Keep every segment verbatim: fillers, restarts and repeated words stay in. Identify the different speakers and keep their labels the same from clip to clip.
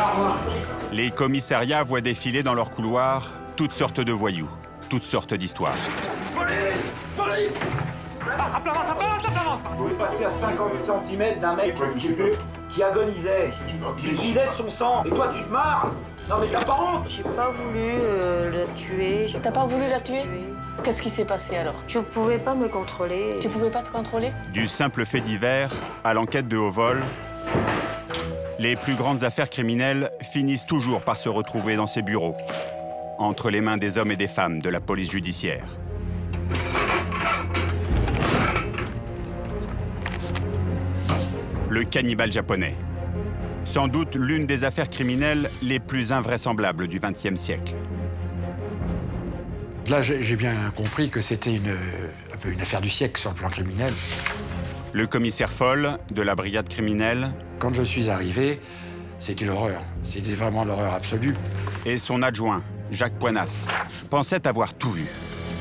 Speaker 1: Les commissariats voient défiler dans leurs couloirs toutes sortes de voyous, toutes sortes d'histoires.
Speaker 2: Police! Police!
Speaker 3: Vous pouvez passer à cinquante centimètres d'un mec qui agonisait, qui vidait de son sang, et toi tu te marres? Non mais t'as pas honte?
Speaker 4: J'ai pas voulu euh, la tuer.
Speaker 5: T'as pas voulu la tuer? Qu'est-ce qui s'est passé alors?
Speaker 4: Je pouvais pas me contrôler.
Speaker 5: Tu pouvais pas te contrôler?
Speaker 1: Du simple fait divers à l'enquête de haut vol, les plus grandes affaires criminelles finissent toujours par se retrouver dans ces bureaux, entre les mains des hommes et des femmes de la police judiciaire. Le cannibale japonais. Sans doute l'une des affaires criminelles les plus invraisemblables du vingtième siècle.
Speaker 6: Là, j'ai bien compris que c'était une, un peu une affaire du siècle sur le plan criminel.
Speaker 1: Le commissaire Foll de la brigade criminelle.
Speaker 6: Quand je suis arrivé, c'était l'horreur. C'était vraiment l'horreur absolue.
Speaker 1: Et son adjoint, Jacques Poinas, pensait avoir tout vu.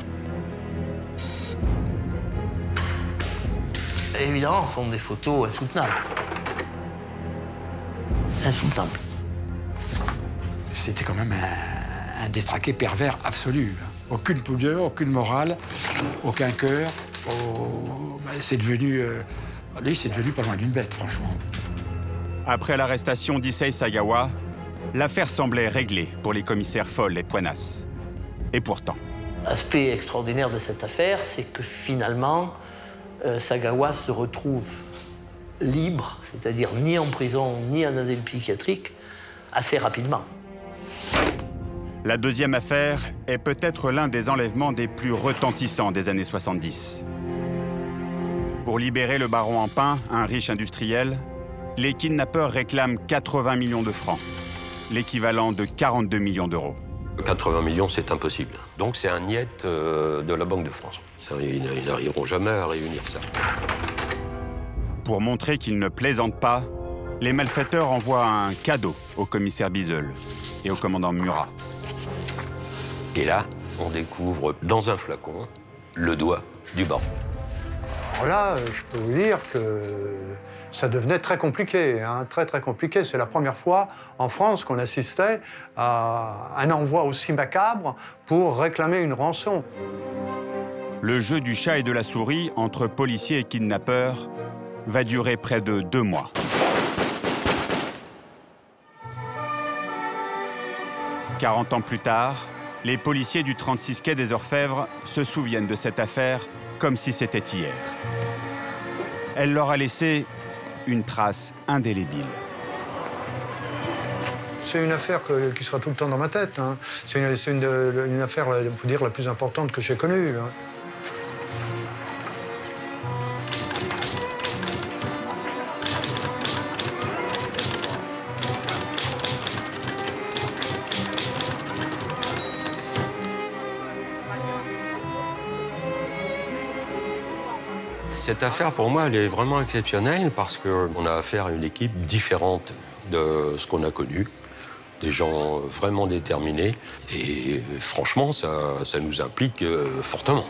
Speaker 7: Évidemment, ce sont des photos insoutenables. Insoutenables.
Speaker 6: C'était quand même un, un détraqué pervers absolu. Aucune pudeur, aucune morale, aucun cœur. Oh, ben c'est devenu... Euh, lui, c'est devenu pas loin d'une bête, franchement.
Speaker 1: Après l'arrestation d'Issei Sagawa, l'affaire semblait réglée pour les commissaires Foll et Poinas. Et pourtant...
Speaker 7: L'aspect extraordinaire de cette affaire, c'est que finalement, euh, Sagawa se retrouve libre, c'est-à-dire ni en prison, ni en asile psychiatrique, assez rapidement.
Speaker 1: La deuxième affaire est peut-être l'un des enlèvements des plus retentissants des années soixante-dix. Pour libérer le baron Empain, un riche industriel, les kidnappeurs réclament quatre-vingts millions de francs, l'équivalent de quarante-deux millions d'euros.
Speaker 8: quatre-vingts millions, c'est impossible. Donc c'est un niet euh, de la Banque de France. Ça, ils ils n'arriveront jamais à réunir ça.
Speaker 1: Pour montrer qu'ils ne plaisantent pas, les malfaiteurs envoient un cadeau au commissaire Bizel et au commandant Murat.
Speaker 8: Et là, on découvre dans un flacon le doigt du baron.
Speaker 9: Alors là, je peux vous dire que ça devenait très compliqué, hein, très très compliqué. C'est la première fois en France qu'on assistait à un envoi aussi macabre pour réclamer une rançon.
Speaker 1: Le jeu du chat et de la souris entre policiers et kidnappeurs va durer près de deux mois. quarante ans plus tard, les policiers du trente-six quai des Orfèvres se souviennent de cette affaire comme si c'était hier. Elle leur a laissé une trace indélébile.
Speaker 9: C'est une affaire que, qui sera tout le temps dans ma tête. Hein. C'est une, c'est une, une affaire, on peut dire, la plus importante que j'ai connue. Hein.
Speaker 8: Cette affaire, pour moi, elle est vraiment exceptionnelle parce qu'on a affaire à une équipe différente de ce qu'on a connu. Des gens vraiment déterminés. Et franchement, ça, ça nous implique fortement.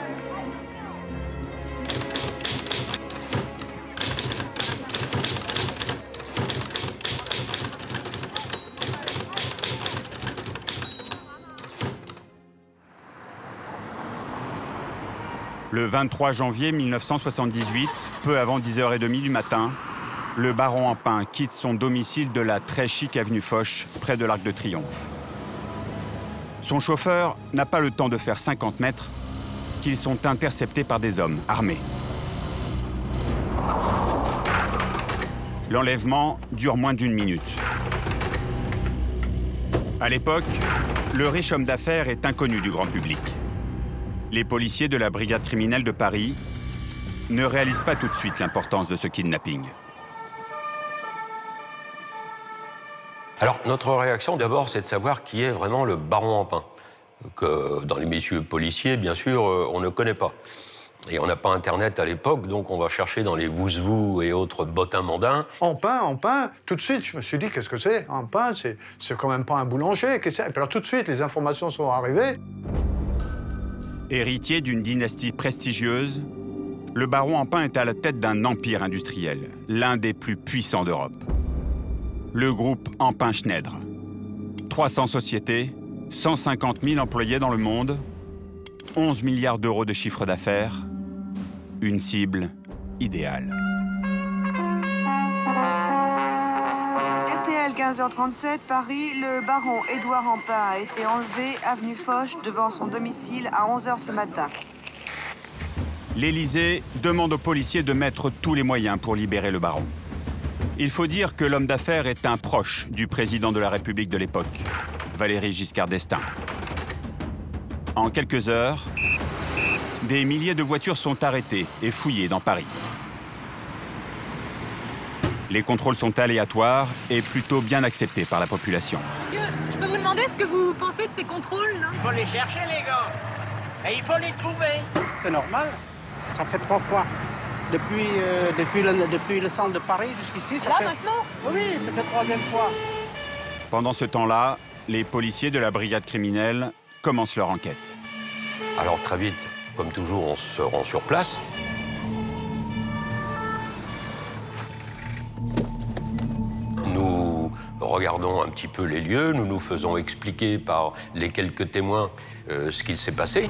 Speaker 1: Le vingt-trois janvier mille neuf cent soixante-dix-huit, peu avant dix heures trente du matin, le baron Empain quitte son domicile de la très chic avenue Foch, près de l'Arc de Triomphe. Son chauffeur n'a pas le temps de faire cinquante mètres qu'ils sont interceptés par des hommes armés. L'enlèvement dure moins d'une minute. À l'époque, le riche homme d'affaires est inconnu du grand public. Les policiers de la brigade criminelle de Paris ne réalisent pas tout de suite l'importance de ce kidnapping.
Speaker 8: Alors, notre réaction, d'abord, c'est de savoir qui est vraiment le baron Empain, que dans les messieurs policiers, bien sûr, on ne connaît pas. Et on n'a pas Internet à l'époque, donc on va chercher dans les vous-vous et autres bottins mondains.
Speaker 9: Empain, Empain, tout de suite, je me suis dit, qu'est-ce que c'est? Empain, c'est quand même pas un boulanger. Et puis alors, tout de suite, les informations sont arrivées.
Speaker 1: Héritier d'une dynastie prestigieuse, le baron Empain est à la tête d'un empire industriel, l'un des plus puissants d'Europe. le groupe Empin-Schneider. trois cents sociétés, cent cinquante mille employés dans le monde, onze milliards d'euros de chiffre d'affaires, une cible idéale.
Speaker 10: R T L quinze heures trente-sept, Paris, le baron Édouard Empin a été enlevé avenue Foch devant son domicile à onze heures ce matin.
Speaker 1: L'Élysée demande aux policiers de mettre tous les moyens pour libérer le baron. Il faut dire que l'homme d'affaires est un proche du président de la République de l'époque, Valéry Giscard d'Estaing. En quelques heures, des milliers de voitures sont arrêtées et fouillées dans Paris. Les contrôles sont aléatoires et plutôt bien acceptés par la population.
Speaker 11: Monsieur, je peux vous demander ce que vous pensez de ces contrôles, là?
Speaker 12: Il faut les chercher, les gars. Et il faut les trouver.
Speaker 13: C'est normal. Ça fait trois fois. Depuis, euh, depuis, le, depuis le centre de Paris jusqu'ici, ça
Speaker 11: là,
Speaker 13: fait...
Speaker 11: maintenant?
Speaker 13: Oui, ça fait troisième fois.
Speaker 1: Pendant ce temps-là, les policiers de la brigade criminelle commencent leur enquête.
Speaker 8: Alors très vite, comme toujours, on se rend sur place. Nous regardons un petit peu les lieux, nous nous faisons expliquer par les quelques témoins euh, ce qu'il s'est passé.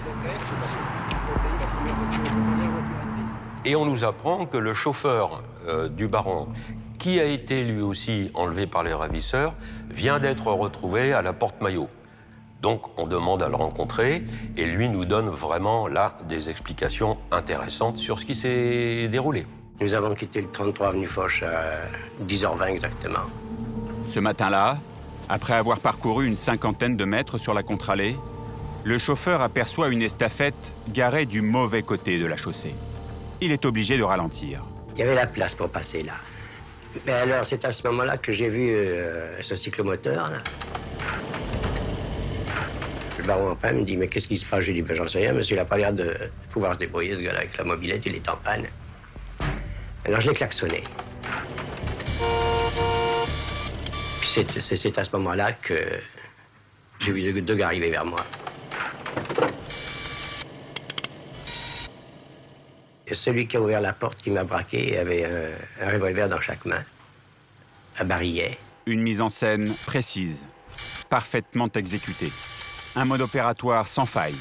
Speaker 8: Et on nous apprend que le chauffeur euh, du baron, qui a été lui aussi enlevé par les ravisseurs, vient d'être retrouvé à la Porte-Maillot. Donc on demande à le rencontrer et lui nous donne vraiment là des explications intéressantes sur ce qui s'est déroulé.
Speaker 14: Nous avons quitté le trente-trois avenue Foch à dix heures vingt exactement.
Speaker 1: Ce matin-là, après avoir parcouru une cinquantaine de mètres sur la contre-allée, le chauffeur aperçoit une estafette garée du mauvais côté de la chaussée. Il est obligé de ralentir.
Speaker 14: Il y avait la place pour passer là. Mais alors, c'est à ce moment-là que j'ai vu euh, ce cyclomoteur, là. Le baron Empin me dit, mais qu'est-ce qui se passe? Je lui dis, ben, j'en sais rien, monsieur, il n'a pas l'air de pouvoir se débrouiller, ce gars-là, avec la mobilette, il est en panne. Alors, je l'ai klaxonné. C'est à ce moment-là que j'ai vu deux, deux gars arriver vers moi. Et celui qui a ouvert la porte, qui m'a braqué, avait un, un revolver dans chaque main, un barillet.
Speaker 1: Une mise en scène précise, parfaitement exécutée. Un mode opératoire sans faille.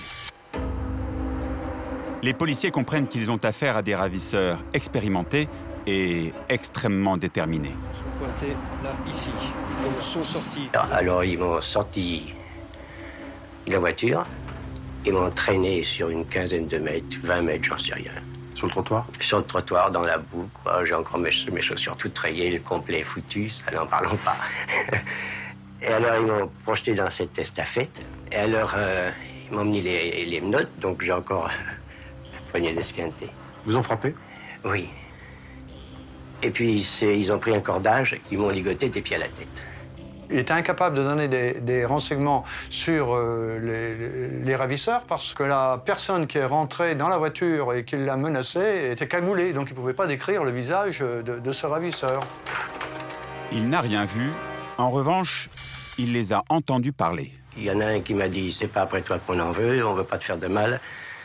Speaker 1: Les policiers comprennent qu'ils ont affaire à des ravisseurs expérimentés et extrêmement déterminés.
Speaker 15: Ils sont pointés là, ici. Ils sont sortis.
Speaker 14: Alors, alors ils m'ont sorti de la voiture. Ils m'ont traîné sur une quinzaine de mètres, vingt mètres, j'en sais rien.
Speaker 15: Sur le trottoir?
Speaker 14: Sur le trottoir, dans la boue, quoi. J'ai encore mes, mes chaussures toutes rayées, le complet foutu, ça n'en parlons pas. Et alors, ils m'ont projeté dans cette estafette. Et alors, euh, ils m'ont mis les, les menottes, donc j'ai encore la poignée d'esquinté.
Speaker 15: Vous ont frappé?
Speaker 14: Oui. Et puis, ils ont pris un cordage, ils m'ont ligoté des pieds à la tête.
Speaker 9: Il était incapable de donner des, des renseignements sur euh, les, les ravisseurs parce que la personne qui est rentrée dans la voiture et qui l'a menacé était cagoulée, donc il ne pouvait pas décrire le visage de, de ce ravisseur.
Speaker 1: Il n'a rien vu. En revanche, il les a entendus parler.
Speaker 14: Il y en a un qui m'a dit « c'est pas après toi qu'on en veut, on veut pas te faire de mal ».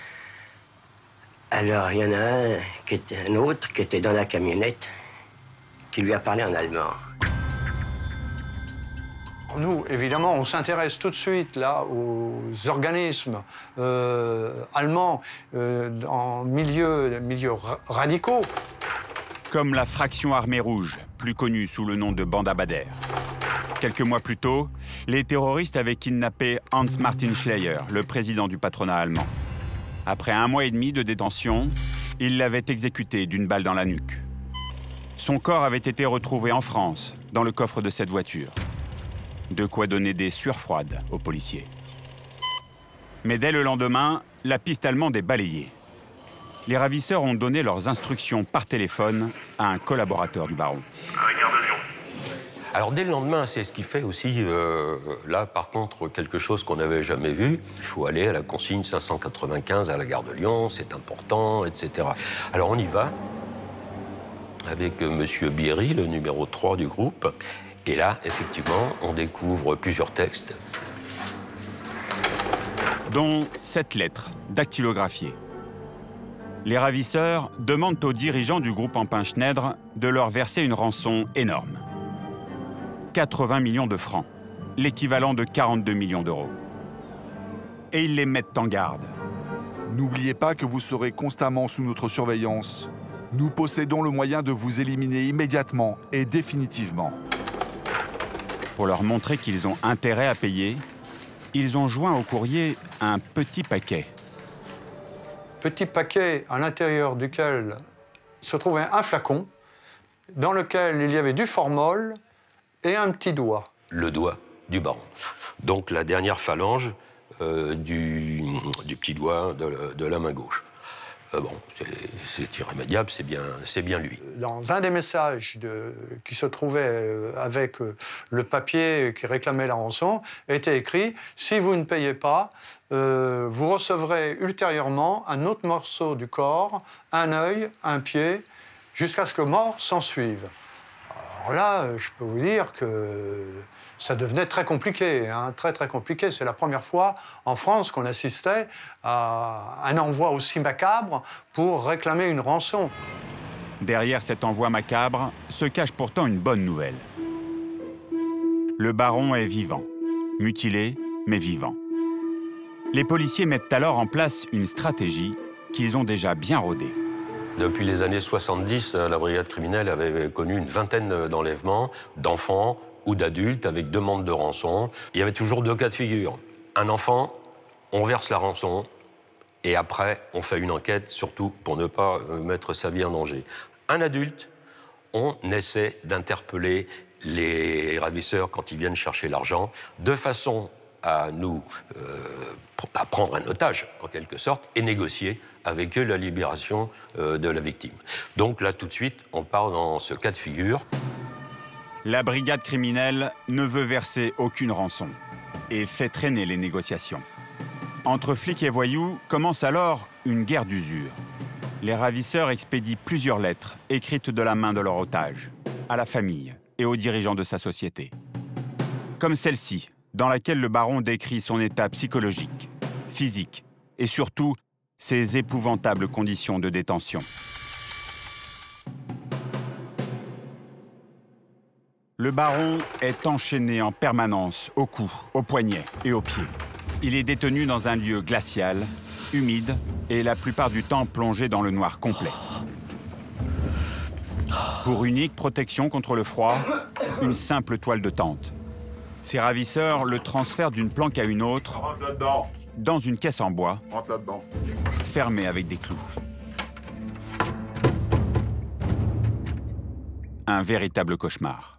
Speaker 14: Alors il y en a un, qui était, un autre qui était dans la camionnette, qui lui a parlé en allemand.
Speaker 9: Nous, évidemment, on s'intéresse tout de suite là aux organismes euh, allemands euh, en milieux, milieux ra radicaux.
Speaker 1: Comme la Fraction Armée Rouge, plus connue sous le nom de Banda Bader. Quelques mois plus tôt, les terroristes avaient kidnappé Hans-Martin Schleyer, le président du patronat allemand. Après un mois et demi de détention, ils l'avaient exécuté d'une balle dans la nuque. Son corps avait été retrouvé en France, dans le coffre de cette voiture. De quoi donner des sueurs froides aux policiers. Mais dès le lendemain, la piste allemande est balayée. Les ravisseurs ont donné leurs instructions par téléphone à un collaborateur du baron.
Speaker 8: Alors dès le lendemain, c'est ce qui fait aussi, euh, là par contre, quelque chose qu'on n'avait jamais vu. Il faut aller à la consigne cinq cent quatre-vingt-quinze à la gare de Lyon, c'est important, et cetera. Alors on y va avec euh, monsieur Bierry, le numéro trois du groupe. Et là, effectivement, on découvre plusieurs textes.
Speaker 1: Dont cette lettre, dactylographiée. Les ravisseurs demandent aux dirigeants du groupe Empin-Schneider de leur verser une rançon énorme. quatre-vingts millions de francs, l'équivalent de quarante-deux millions d'euros. Et ils les mettent en garde.
Speaker 16: N'oubliez pas que vous serez constamment sous notre surveillance. Nous possédons le moyen de vous éliminer immédiatement et définitivement.
Speaker 1: Pour leur montrer qu'ils ont intérêt à payer, ils ont joint au courrier un petit paquet.
Speaker 9: Petit paquet à l'intérieur duquel se trouvait un flacon dans lequel il y avait du formol et un petit doigt.
Speaker 8: Le doigt du baron. Donc la dernière phalange euh, du, du petit doigt de, de la main gauche. Euh, bon, c'est irrémédiable, c'est bien, c'est bien lui.
Speaker 9: Dans un des messages de, qui se trouvait avec le papier qui réclamait la rançon, était écrit « Si vous ne payez pas, euh, vous recevrez ultérieurement un autre morceau du corps, un œil, un pied, jusqu'à ce que mort s'en suive. » Alors là, je peux vous dire que ça devenait très compliqué, hein, très très compliqué. C'est la première fois en France qu'on assistait à un envoi aussi macabre pour réclamer une rançon.
Speaker 1: Derrière cet envoi macabre se cache pourtant une bonne nouvelle. Le baron est vivant, mutilé, mais vivant. Les policiers mettent alors en place une stratégie qu'ils ont déjà bien rodée.
Speaker 8: Depuis les années soixante-dix, la brigade criminelle avait connu une vingtaine d'enlèvements d'enfants ou d'adultes avec demande de rançon. Il y avait toujours deux cas de figure. Un enfant, on verse la rançon et après, on fait une enquête, surtout pour ne pas mettre sa vie en danger. Un adulte, on essaie d'interpeller les ravisseurs quand ils viennent chercher l'argent de façon à nous euh, à prendre un otage, en quelque sorte, et négocier avec eux la libération euh, de la victime. Donc là, tout de suite, on part dans ce cas de figure.
Speaker 1: La brigade criminelle ne veut verser aucune rançon et fait traîner les négociations. Entre flics et voyous commence alors une guerre d'usure. Les ravisseurs expédient plusieurs lettres écrites de la main de leur otage, à la famille et aux dirigeants de sa société. Comme celle-ci, dans laquelle le baron décrit son état psychologique, physique et surtout ses épouvantables conditions de détention. Le baron est enchaîné en permanence au cou, au poignet et aux pieds. Il est détenu dans un lieu glacial, humide et la plupart du temps plongé dans le noir complet. Pour unique protection contre le froid, une simple toile de tente. Ses ravisseurs le transfèrent d'une planque à une autre, dans une caisse en bois, fermée avec des clous. Un véritable cauchemar.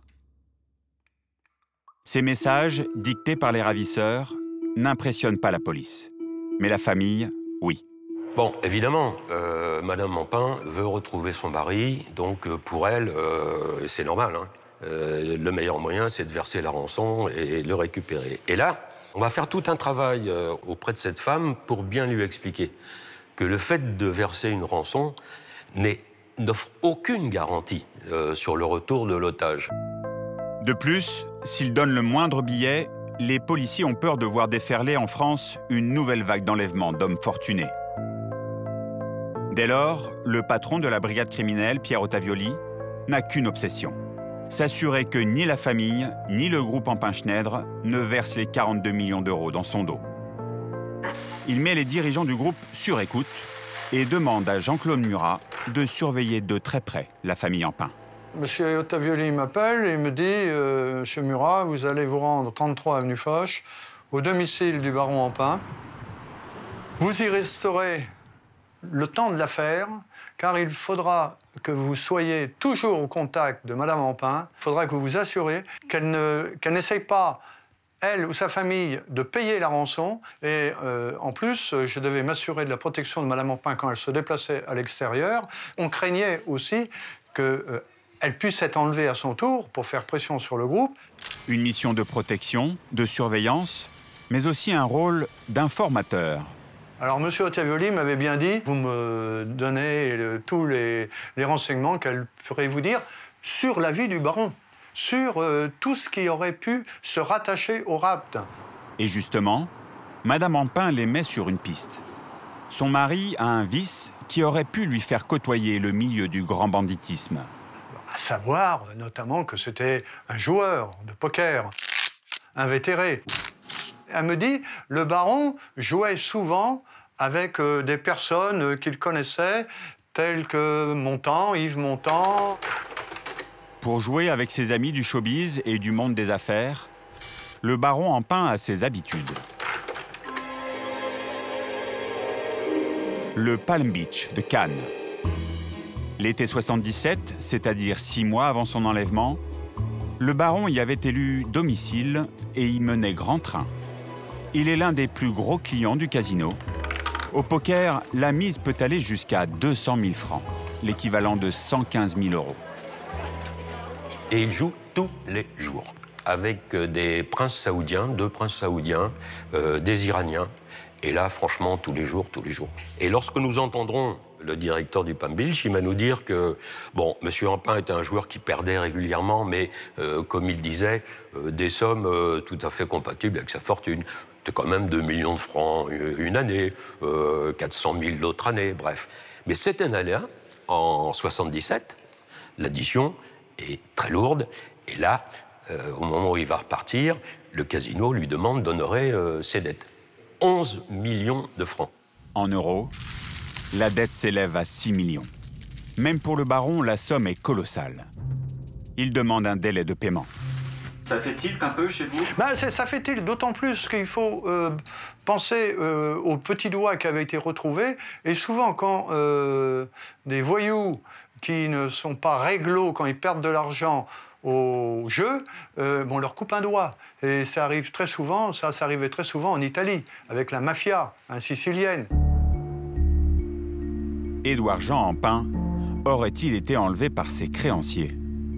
Speaker 1: Ces messages, dictés par les ravisseurs, n'impressionnent pas la police. Mais la famille, oui.
Speaker 8: Bon, évidemment, euh, Madame Mampin veut retrouver son mari, donc euh, pour elle, euh, c'est normal. Hein. Euh, le meilleur moyen, c'est de verser la rançon et de le récupérer. Et là, on va faire tout un travail euh, auprès de cette femme pour bien lui expliquer que le fait de verser une rançon n'offre aucune garantie euh, sur le retour de l'otage.
Speaker 1: De plus, s'ils donnent le moindre billet, les policiers ont peur de voir déferler en France une nouvelle vague d'enlèvements d'hommes fortunés. Dès lors, le patron de la brigade criminelle, Pierre Ottavioli, n'a qu'une obsession. S'assurer que ni la famille, ni le groupe Empin-Schneider ne versent les quarante-deux millions d'euros dans son dos. Il met les dirigeants du groupe sur écoute et demande à Jean-Claude Murat de surveiller de très près la famille Empin.
Speaker 9: Monsieur Ottavioli m'appelle et me dit euh, « Monsieur Murat, vous allez vous rendre trente-trois avenue Foch, au domicile du baron Empin. Vous y resterez le temps de l'affaire, car il faudra que vous soyez toujours au contact de Madame Empin. Il faudra que vous vous assurez qu'elle ne, qu'elle n'essaye pas, elle ou sa famille, de payer la rançon. Et euh, en plus, je devais m'assurer de la protection de Madame Empin quand elle se déplaçait à l'extérieur. On craignait aussi que... Euh, elle puisse être enlevée à son tour pour faire pression sur le groupe.
Speaker 1: Une mission de protection, de surveillance, mais aussi un rôle d'informateur.
Speaker 9: Alors, M. Ottavioli m'avait bien dit, vous me donnez le, tous les, les renseignements qu'elle pourrait vous dire sur la vie du baron, sur euh, tout ce qui aurait pu se rattacher au rapt.
Speaker 1: Et justement, Madame Empin les met sur une piste. Son mari a un vice qui aurait pu lui faire côtoyer le milieu du grand banditisme.
Speaker 9: À savoir notamment que c'était un joueur de poker, invétéré. Elle me dit, le baron jouait souvent avec euh, des personnes qu'il connaissait, telles que Montand, Yves Montand.
Speaker 1: Pour jouer avec ses amis du showbiz et du monde des affaires, le baron Empain a ses habitudes. Le Palm Beach de Cannes. L'été soixante-dix-sept, c'est-à-dire six mois avant son enlèvement, le baron y avait élu domicile et y menait grand train. Il est l'un des plus gros clients du casino. Au poker, la mise peut aller jusqu'à deux cent mille francs, l'équivalent de cent quinze mille euros.
Speaker 8: Et il joue tous les jours, avec des princes saoudiens, deux princes saoudiens, euh, des Iraniens. Et là, franchement, tous les jours, tous les jours. Et lorsque nous entendrons le directeur du Palm Beach, il va nous dire que, bon, M. Empain était un joueur qui perdait régulièrement, mais, euh, comme il disait, euh, des sommes euh, tout à fait compatibles avec sa fortune. C'était quand même deux millions de francs une année, euh, quatre cent mille l'autre année, bref. Mais cette année-là, en soixante-dix-sept, l'addition est très lourde. Et là, euh, au moment où il va repartir, le casino lui demande d'honorer euh, ses dettes. onze millions de francs.
Speaker 1: En euros, la dette s'élève à six millions. Même pour le baron, la somme est colossale. Il demande un délai de paiement.
Speaker 17: Ça fait tilt un peu chez vous?
Speaker 9: Ben, ça fait tilt, d'autant plus qu'il faut euh, penser euh, au petit doigt qui avait été retrouvé. Et souvent, quand euh, des voyous qui ne sont pas réglo, quand ils perdent de l'argent au jeu, euh, on leur coupe un doigt. Et ça arrive très souvent, ça, ça arrivait très souvent en Italie, avec la mafia, hein, sicilienne.
Speaker 1: Édouard Jean Empain aurait-il été enlevé par ses créanciers?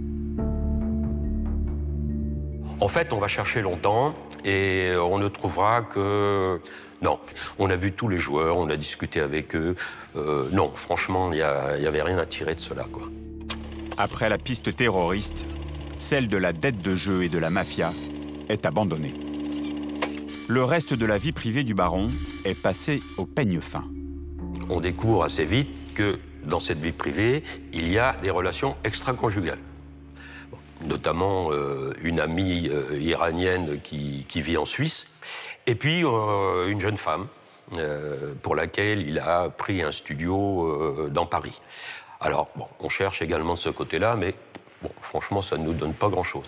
Speaker 8: En fait, on va chercher longtemps et on ne trouvera que... Non, on a vu tous les joueurs, on a discuté avec eux. Euh, non, franchement, il n'y avait rien à tirer de cela, quoi.
Speaker 1: Après la piste terroriste, celle de la dette de jeu et de la mafia est abandonnée. Le reste de la vie privée du baron est passé au peigne fin.
Speaker 8: On découvre assez vite que dans cette vie privée, il y a des relations extra-conjugales. Bon, notamment euh, une amie euh, iranienne qui, qui vit en Suisse, et puis euh, une jeune femme euh, pour laquelle il a pris un studio euh, dans Paris. Alors, bon, on cherche également de ce côté-là, mais bon, franchement, ça ne nous donne pas grand-chose.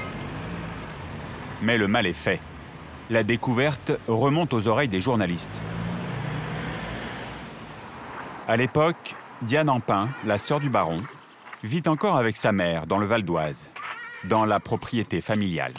Speaker 1: Mais le mal est fait. La découverte remonte aux oreilles des journalistes. À l'époque, Diane Empain, la sœur du baron, vit encore avec sa mère dans le Val d'Oise, dans la propriété familiale.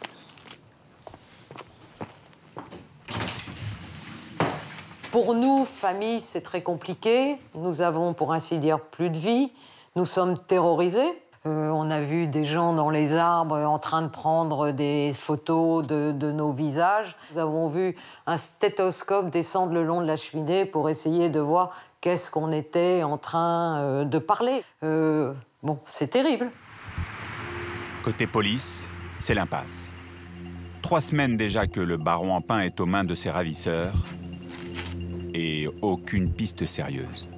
Speaker 18: Pour nous, famille, c'est très compliqué. Nous avons, pour ainsi dire, plus de vie. Nous sommes terrorisés. Euh, on a vu des gens dans les arbres en train de prendre des photos de, de nos visages. Nous avons vu un stéthoscope descendre le long de la cheminée pour essayer de voir qu'est-ce qu'on était en train euh, de parler. Euh, bon, c'est terrible.
Speaker 1: Côté police, c'est l'impasse. Trois semaines déjà que le baron Empain est aux mains de ses ravisseurs et aucune piste sérieuse.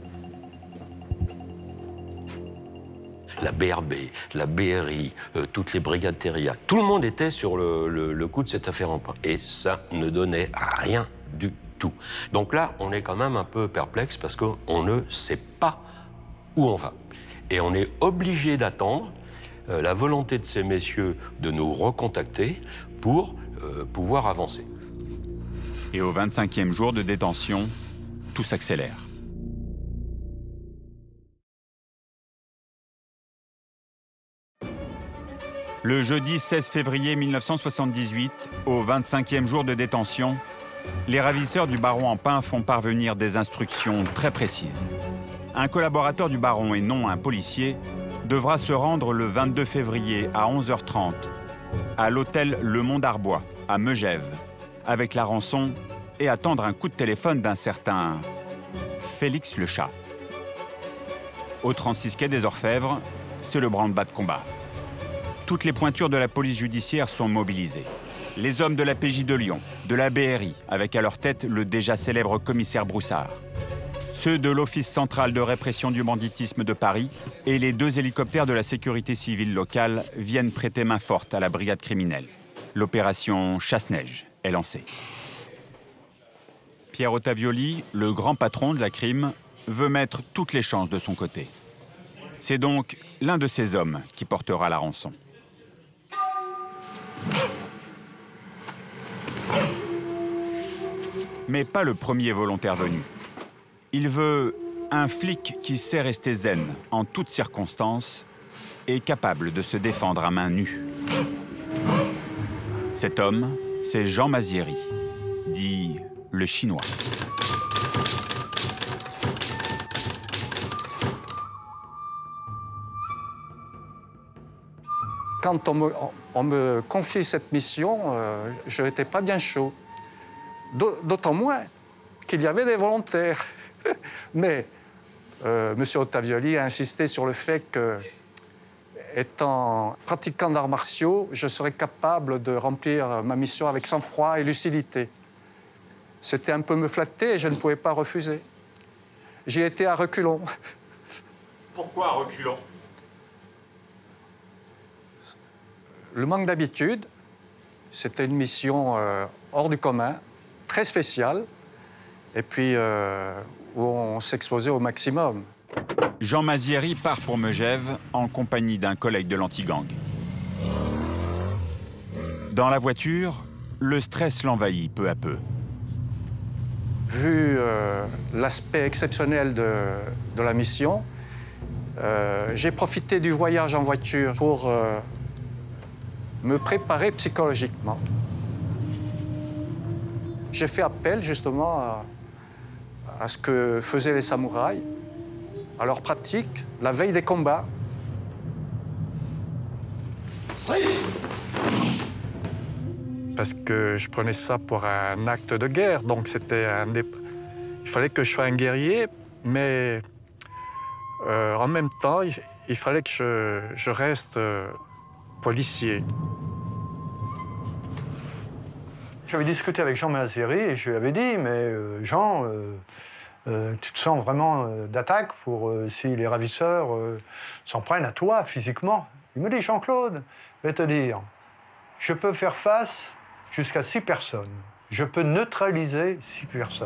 Speaker 8: La B R B, la B R I, euh, toutes les brigades terrias, tout le monde était sur le, le, le coup de cette affaire Empain. Et ça ne donnait rien du tout. Donc là, on est quand même un peu perplexe parce qu'on ne sait pas où on va. Et on est obligé d'attendre euh, la volonté de ces messieurs de nous recontacter pour euh, pouvoir avancer.
Speaker 1: Et au vingt-cinquième jour de détention, tout s'accélère. Le jeudi seize février mille neuf cent soixante-dix-huit, au vingt-cinquième jour de détention, les ravisseurs du baron Empain font parvenir des instructions très précises. Un collaborateur du baron et non un policier devra se rendre le vingt-deux février à onze heures trente à l'hôtel Le Mont d'Arbois, à Megève, avec la rançon et attendre un coup de téléphone d'un certain Félix Le Chat. Au trente-six quai des Orfèvres, c'est le branle-bas de combat. Toutes les pointures de la police judiciaire sont mobilisées. Les hommes de la P J de Lyon, de la B R I, avec à leur tête le déjà célèbre commissaire Broussard. ceux de l'Office central de répression du banditisme de Paris et les deux hélicoptères de la sécurité civile locale viennent prêter main forte à la brigade criminelle. L'opération Chasse-Neige est lancée. Pierre Ottavioli, le grand patron de la crime, veut mettre toutes les chances de son côté. C'est donc l'un de ces hommes qui portera la rançon. Mais pas le premier volontaire venu. Il veut un flic qui sait rester zen en toutes circonstances et capable de se défendre à main nue. Cet homme, c'est Jean Mazieri, dit le Chinois.
Speaker 19: Quand on me, on me confie cette mission, euh, je n'étais pas bien chaud. D'autant moins qu'il y avait des volontaires. Mais euh, M. Ottavioli a insisté sur le fait que, étant pratiquant d'arts martiaux, je serais capable de remplir ma mission avec sang-froid et lucidité. C'était un peu me flatter et je ne pouvais pas refuser. J'y étais à reculons.
Speaker 17: Pourquoi à reculons?
Speaker 19: Le manque d'habitude, c'était une mission euh, hors du commun, très spéciale, et puis euh, où on s'exposait au maximum.
Speaker 1: Jean Mazieri part pour Megève en compagnie d'un collègue de l'anti-gang. Dans la voiture, le stress l'envahit peu à peu.
Speaker 19: Vu euh, l'aspect exceptionnel de, de la mission, euh, j'ai profité du voyage en voiture pour euh, me préparer psychologiquement. J'ai fait appel justement à, à ce que faisaient les samouraïs, à leur pratique, la veille des combats. Parce que je prenais ça pour un acte de guerre, donc c'était un des... Il fallait que je sois un guerrier, mais euh, en même temps, il, il fallait que je, je reste euh, policier.
Speaker 9: J'avais discuté avec Jean Mazieri et je lui avais dit, mais euh, Jean, euh, euh, tu te sens vraiment euh, d'attaque pour euh, si les ravisseurs euh, s'en prennent à toi physiquement? Il me dit, Jean-Claude, je vais te dire, je peux faire face jusqu'à six personnes. Je peux neutraliser six personnes.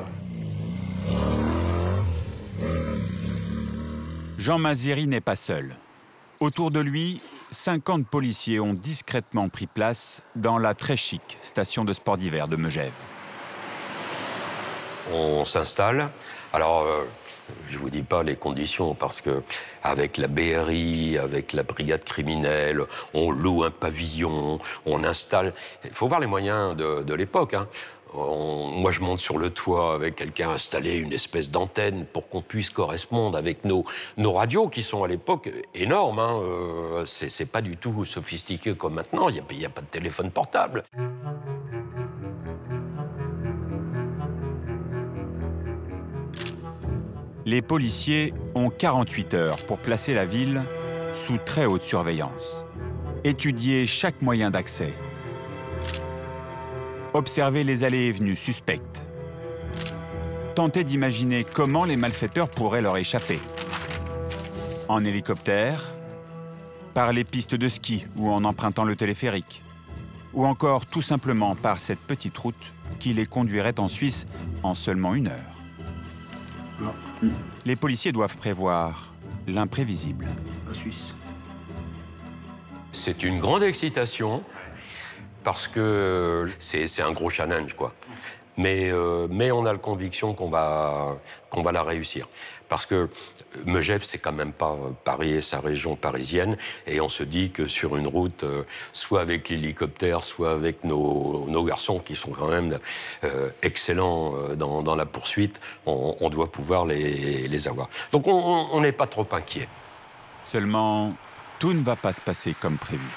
Speaker 1: Jean Mazieri n'est pas seul. Autour de lui, cinquante policiers ont discrètement pris place dans la très chic station de sport d'hiver de Megève.
Speaker 8: On s'installe. Alors, euh, je ne vous dis pas les conditions, parce que avec la B R I, avec la brigade criminelle, on loue un pavillon, on installe... Il faut voir les moyens de, de l'époque, hein. On, moi, je monte sur le toit avec quelqu'un installé une espèce d'antenne pour qu'on puisse correspondre avec nos, nos radios qui sont à l'époque énormes. Hein. Euh, c'est pas du tout sophistiqué comme maintenant. Il n'y a, a pas de téléphone portable.
Speaker 1: Les policiers ont quarante-huit heures pour placer la ville sous très haute surveillance. Étudier chaque moyen d'accès. Observer les allées et venues suspectes. Tenter d'imaginer comment les malfaiteurs pourraient leur échapper. En hélicoptère, par les pistes de ski ou en empruntant le téléphérique. Ou encore tout simplement par cette petite route qui les conduirait en Suisse en seulement une heure. Les policiers doivent prévoir l'imprévisible.
Speaker 17: En Suisse.
Speaker 8: C'est une grande excitation. Parce que c'est un gros challenge, quoi. Mais, euh, mais on a la conviction qu'on va, qu'on va la réussir. Parce que Megève, c'est quand même pas Paris et sa région parisienne. Et on se dit que sur une route, euh, soit avec l'hélicoptère, soit avec nos, nos garçons qui sont quand même euh, excellents dans, dans la poursuite, on, on doit pouvoir les, les avoir. Donc on n'est pas trop inquiet.
Speaker 1: Seulement, tout ne va pas se passer comme prévu.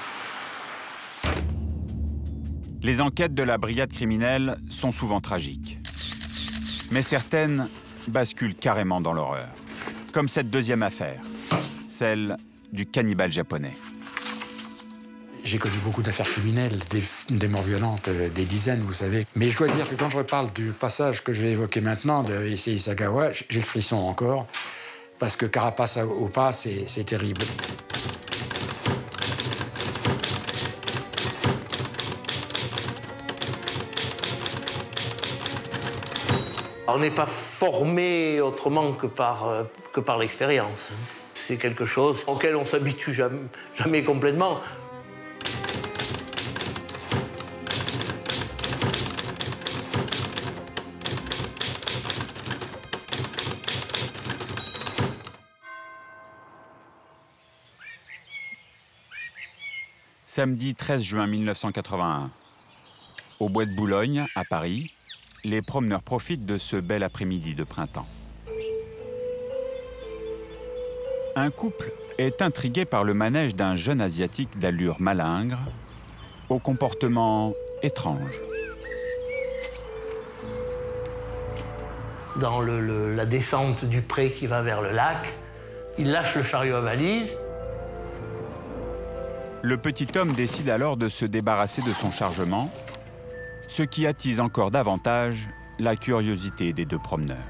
Speaker 1: Les enquêtes de la brigade criminelle sont souvent tragiques. Mais certaines basculent carrément dans l'horreur. Comme cette deuxième affaire, celle du cannibale japonais.
Speaker 6: J'ai connu beaucoup d'affaires criminelles, des, des morts violentes, euh, des dizaines, vous savez. Mais je dois dire que quand je reparle du passage que je vais évoquer maintenant, de Issei Sagawa, j'ai le frisson encore, parce que carapace au pas, c'est terrible.
Speaker 7: On n'est pas formé autrement que par, euh, que par l'expérience. C'est quelque chose auquel on ne s'habitue jamais, jamais complètement.
Speaker 1: Samedi treize juin mille neuf cent quatre-vingt-un. Au bois de Boulogne, à Paris, les promeneurs profitent de ce bel après-midi de printemps. Un couple est intrigué par le manège d'un jeune Asiatique d'allure malingre, au comportement étrange.
Speaker 7: Dans le, le, la descente du pré qui va vers le lac, il lâche le chariot à valise.
Speaker 1: Le petit homme décide alors de se débarrasser de son chargement, ce qui attise encore davantage la curiosité des deux promeneurs.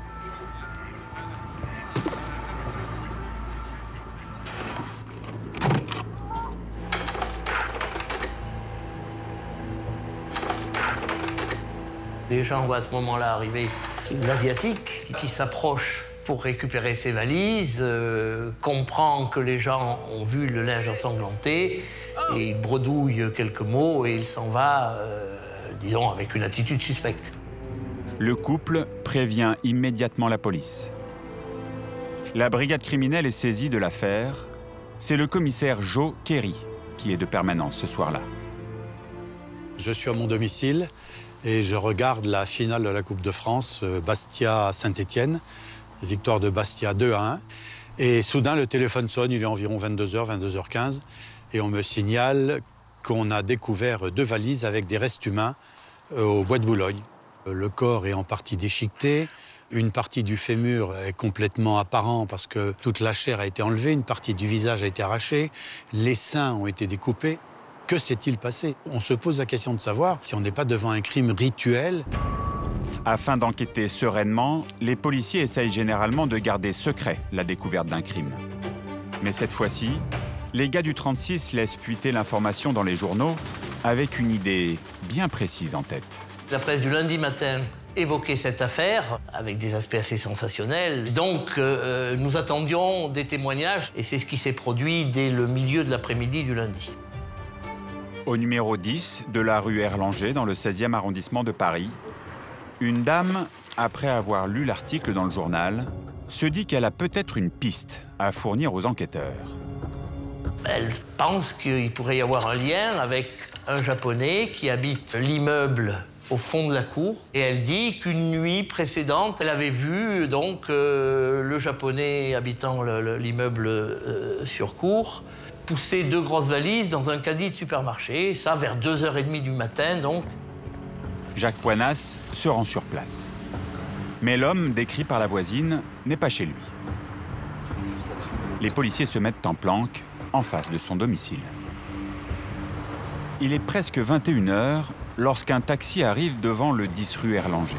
Speaker 7: Les gens voient à ce moment-là arriver l'Asiatique qui s'approche pour récupérer ses valises, euh, comprend que les gens ont vu le linge ensanglanté, et il bredouille quelques mots et il s'en va, euh, disons, avec une attitude suspecte.
Speaker 1: Le couple prévient immédiatement la police. La brigade criminelle est saisie de l'affaire. C'est le commissaire Joe Kerry qui est de permanence ce soir-là.
Speaker 20: Je suis à mon domicile et je regarde la finale de la Coupe de France, Bastia-Saint-Étienne. Victoire de Bastia deux à un. Et soudain, le téléphone sonne, il est environ vingt-deux heures, vingt-deux heures quinze. Et on me signale qu'on a découvert deux valises avec des restes humains euh, au bois de Boulogne. Le corps est en partie déchiqueté. Une partie du fémur est complètement apparent parce que toute la chair a été enlevée. Une partie du visage a été arrachée. Les seins ont été découpés. Que s'est-il passé? On se pose la question de savoir si on n'est pas devant un crime rituel.
Speaker 1: Afin d'enquêter sereinement, les policiers essayent généralement de garder secret la découverte d'un crime. Mais cette fois-ci, les gars du trente-six laissent fuiter l'information dans les journaux avec une idée bien précise en tête.
Speaker 7: La presse du lundi matin évoquait cette affaire avec des aspects assez sensationnels. Donc, euh, nous attendions des témoignages et c'est ce qui s'est produit dès le milieu de l'après-midi du lundi.
Speaker 1: Au numéro dix de la rue Erlanger, dans le seizième arrondissement de Paris, une dame, après avoir lu l'article dans le journal, se dit qu'elle a peut-être une piste à fournir aux enquêteurs.
Speaker 7: Elle pense qu'il pourrait y avoir un lien avec un Japonais qui habite l'immeuble au fond de la cour. Et elle dit qu'une nuit précédente, elle avait vu donc euh, le Japonais habitant l'immeuble euh, sur cour pousser deux grosses valises dans un caddie de supermarché, ça vers deux heures trente du matin donc.
Speaker 1: Jacques Poinas se rend sur place. Mais l'homme décrit par la voisine n'est pas chez lui. Les policiers se mettent en planque en face de son domicile. Il est presque vingt et une heures lorsqu'un taxi arrive devant le dix rue Erlanger.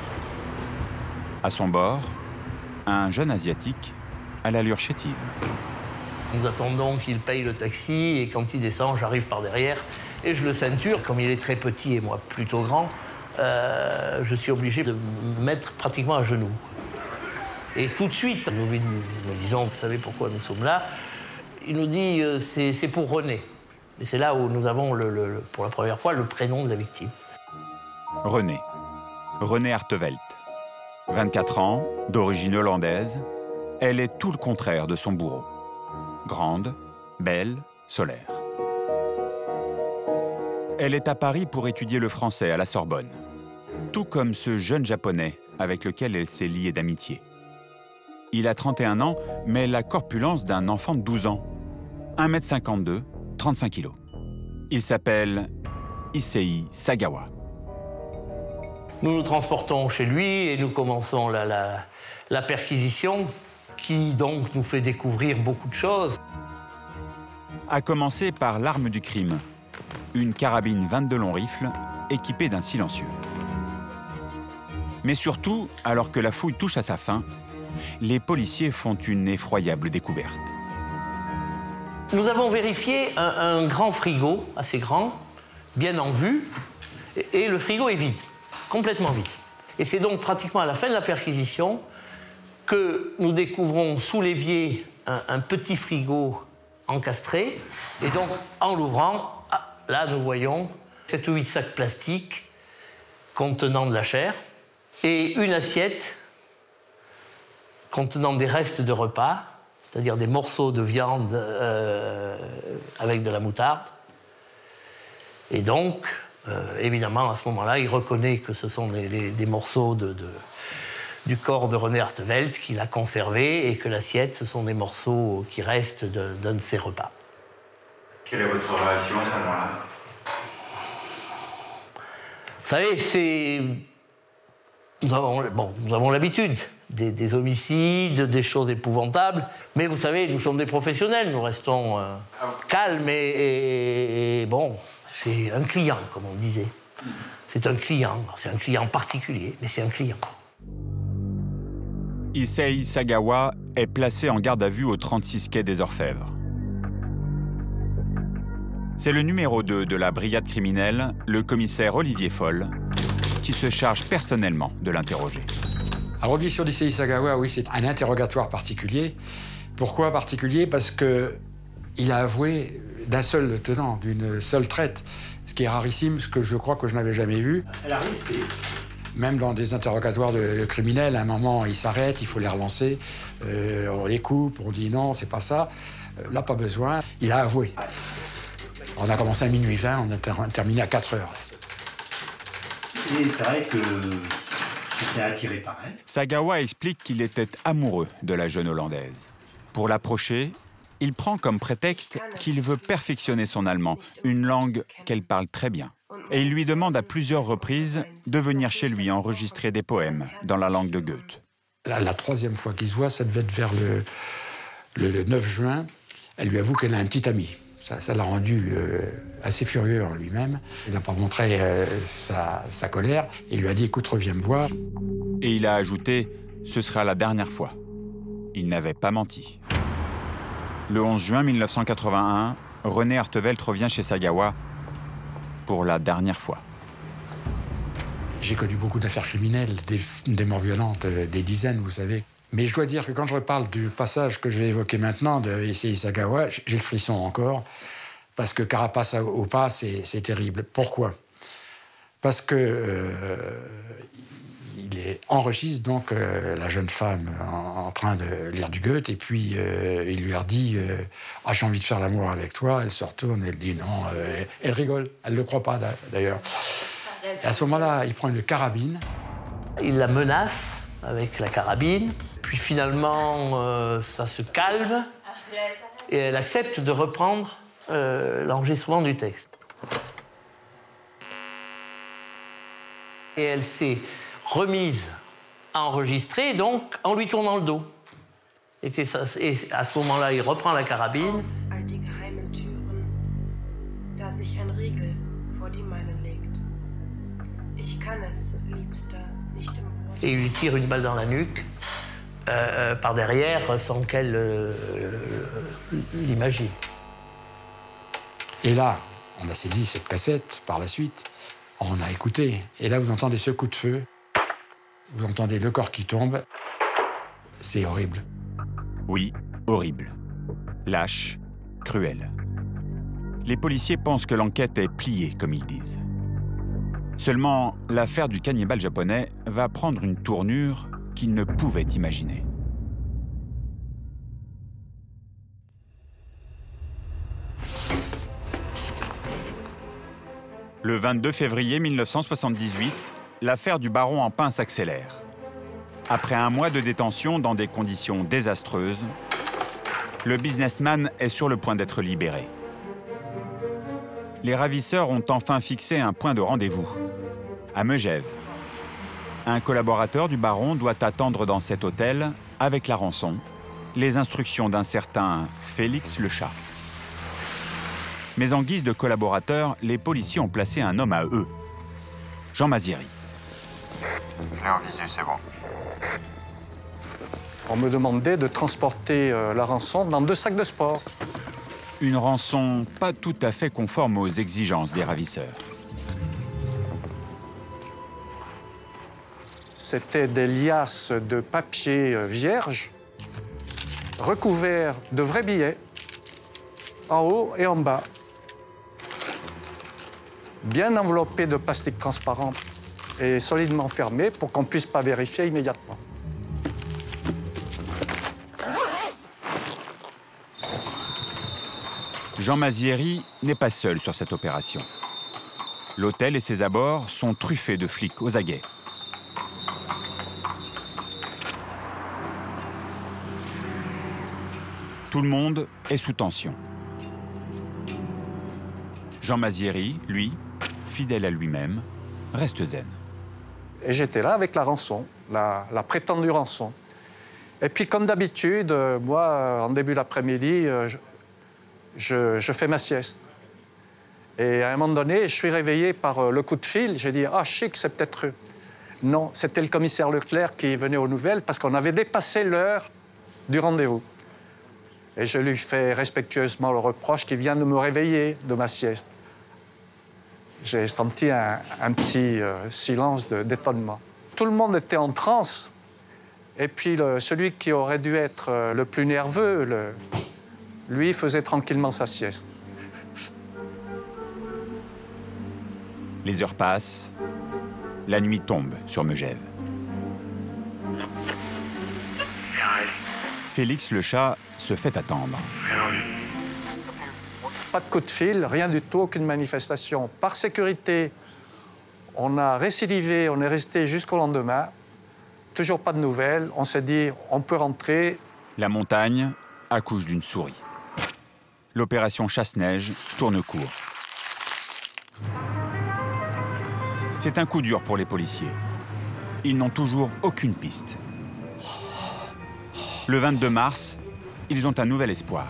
Speaker 1: À son bord, un jeune Asiatique à l'allure chétive.
Speaker 7: Nous attendons qu'il paye le taxi et quand il descend, j'arrive par derrière et je le ceinture. Comme il est très petit et moi plutôt grand, euh, je suis obligé de me mettre pratiquement à genoux. Et tout de suite, nous lui disons, vous savez pourquoi nous sommes là? Il nous dit, euh, c'est pour René. Et c'est là où nous avons, le, le, pour la première fois, le prénom de la victime.
Speaker 1: René. René Hartevelt. vingt-quatre ans, d'origine hollandaise. Elle est tout le contraire de son bourreau. Grande, belle, solaire. Elle est à Paris pour étudier le français à la Sorbonne. Tout comme ce jeune Japonais avec lequel elle s'est liée d'amitié. Il a trente et un ans, mais la corpulence d'un enfant de douze ans. un mètre cinquante-deux, trente-cinq kilos. Il s'appelle Issei Sagawa.
Speaker 7: Nous nous transportons chez lui et nous commençons la, la, la perquisition qui donc nous fait découvrir beaucoup de choses.
Speaker 1: À commencer par l'arme du crime, une carabine vingt-deux long rifle équipée d'un silencieux. Mais surtout, alors que la fouille touche à sa fin, les policiers font une effroyable découverte.
Speaker 7: Nous avons vérifié un, un grand frigo, assez grand, bien en vue, et, et le frigo est vide, complètement vide. Et c'est donc pratiquement à la fin de la perquisition que nous découvrons sous l'évier un, un petit frigo encastré. Et donc, en l'ouvrant, ah, là, nous voyons sept ou huit sacs plastiques contenant de la chair et une assiette contenant des restes de repas, c'est-à-dire des morceaux de viande euh, avec de la moutarde. Et donc, euh, évidemment, à ce moment-là, il reconnaît que ce sont des, des, des morceaux de, de, du corps de René Artevelde qu'il a conservé et que l'assiette, ce sont des morceaux qui restent d'un de, de ses repas.
Speaker 17: Quelle est votre réaction à ce moment-là?
Speaker 7: Vous savez, c'est... Nous avons, bon, nous avons l'habitude des, des homicides, des choses épouvantables, mais vous savez, nous sommes des professionnels, nous restons euh, calmes et, et, et bon, c'est un client, comme on disait. C'est un client, c'est un client particulier, mais c'est un client.
Speaker 1: Issei Sagawa est placé en garde à vue au trente-six quai des Orfèvres. C'est le numéro deux de la brigade criminelle, le commissaire Olivier Foll, qui se charge personnellement de l'interroger.
Speaker 6: Alors, l'audition d'Issei Sagawa, oui, c'est un interrogatoire particulier. Pourquoi particulier? Parce qu'il a avoué d'un seul tenant, d'une seule traite, ce qui est rarissime, ce que je crois que je n'avais jamais vu.
Speaker 3: Elle a risqué.
Speaker 6: Même dans des interrogatoires de, de criminels, à un moment, ils s'arrêtent, il faut les relancer, euh, on les coupe, on dit non, c'est pas ça. Euh, là, pas besoin. Il a avoué. On a commencé à minuit vingt, on a ter terminé à quatre heures.
Speaker 3: Et c'est vrai que j'étais attiré par elle.
Speaker 1: Sagawa explique qu'il était amoureux de la jeune Hollandaise. Pour l'approcher, il prend comme prétexte qu'il veut perfectionner son allemand, une langue qu'elle parle très bien. Et il lui demande à plusieurs reprises de venir chez lui enregistrer des poèmes dans la langue de Goethe.
Speaker 6: La, la troisième fois qu'ils se voient, ça devait être vers le, le, le neuf juin. Elle lui avoue qu'elle a un petit ami. Ça l'a rendu euh, assez furieux en lui-même. Il n'a pas montré euh, sa, sa colère. Il lui a dit « écoute, reviens me voir ».
Speaker 1: Et il a ajouté « ce sera la dernière fois ». Il n'avait pas menti. Le onze juin mille neuf cent quatre-vingt-un, René Artevelde revient chez Sagawa pour la dernière fois.
Speaker 6: J'ai connu beaucoup d'affaires criminelles, des, des morts violentes, euh, des dizaines, vous savez. Mais je dois dire que quand je reparle du passage que je vais évoquer maintenant de Issei Sagawa, j'ai le frisson encore, parce que carapace au pas, c'est terrible. Pourquoi? Parce que euh, il est, enregistre donc euh, la jeune femme en, en train de lire du Goethe, et puis euh, il lui redit euh, « Ah, j'ai envie de faire l'amour avec toi ». Elle se retourne, elle dit non, euh, elle rigole, elle ne le croit pas d'ailleurs. Et à ce moment-là, il prend une carabine.
Speaker 7: Il la menace avec la carabine. Puis finalement, euh, ça se calme et elle accepte de reprendre euh, l'enregistrement du texte. Et elle s'est remise à enregistrer, donc en lui tournant le dos. Et, ça, et à ce moment-là, il reprend la carabine. Et il lui tire une balle dans la nuque. Euh, par derrière, sans qu'elle euh, l'imagine.
Speaker 6: Et là, on a saisi cette cassette par la suite, on a écouté, et là vous entendez ce coup de feu, vous entendez le corps qui tombe, c'est horrible.
Speaker 1: Oui, horrible. Lâche, cruel. Les policiers pensent que l'enquête est pliée, comme ils disent. Seulement, l'affaire du cannibale japonais va prendre une tournure qu'ils ne pouvaient imaginer. Le vingt-deux février mille neuf cent soixante-dix-huit, l'affaire du baron en pain s'accélère. Après un mois de détention dans des conditions désastreuses, le businessman est sur le point d'être libéré. Les ravisseurs ont enfin fixé un point de rendez-vous, à Megève. Un collaborateur du baron doit attendre dans cet hôtel, avec la rançon, les instructions d'un certain Félix le Chat. Mais en guise de collaborateur, les policiers ont placé un homme à eux, Jean Mazieri.
Speaker 17: Je l'ai en visu, c'est bon.
Speaker 19: On me demandait de transporter euh, la rançon dans deux sacs de sport.
Speaker 1: Une rançon pas tout à fait conforme aux exigences des ravisseurs.
Speaker 19: C'était des liasses de papier vierge recouverts de vrais billets, en haut et en bas, bien enveloppés de plastique transparent et solidement fermés pour qu'on ne puisse pas vérifier immédiatement.
Speaker 1: Jean Mazieri n'est pas seul sur cette opération. L'hôtel et ses abords sont truffés de flics aux aguets. Tout le monde est sous tension. Jean Mazieri, lui, fidèle à lui-même, reste zen.
Speaker 19: Et j'étais là avec la rançon, la, la prétendue rançon. Et puis, comme d'habitude, euh, moi, euh, en début d'après-midi, euh, je, je, je fais ma sieste. Et à un moment donné, je suis réveillé par euh, le coup de fil. J'ai dit « Ah, chic, c'est peut-être eux ». Non, c'était le commissaire Leclerc qui venait aux nouvelles parce qu'on avait dépassé l'heure du rendez-vous. Et je lui fais respectueusement le reproche qu'il vient de me réveiller de ma sieste. J'ai senti un, un petit euh, silence d'étonnement. Tout le monde était en transe. Et puis le, celui qui aurait dû être euh, le plus nerveux, le, lui faisait tranquillement sa sieste.
Speaker 1: Les heures passent. La nuit tombe sur Megève. Félix le chat se fait attendre.
Speaker 19: Pas de coup de fil, rien du tout, aucune manifestation. Par sécurité, on a récidivé, on est resté jusqu'au lendemain. Toujours pas de nouvelles. On s'est dit, on peut rentrer.
Speaker 1: La montagne accouche d'une souris. L'opération chasse-neige tourne court. C'est un coup dur pour les policiers. Ils n'ont toujours aucune piste. Le vingt-deux mars, ils ont un nouvel espoir.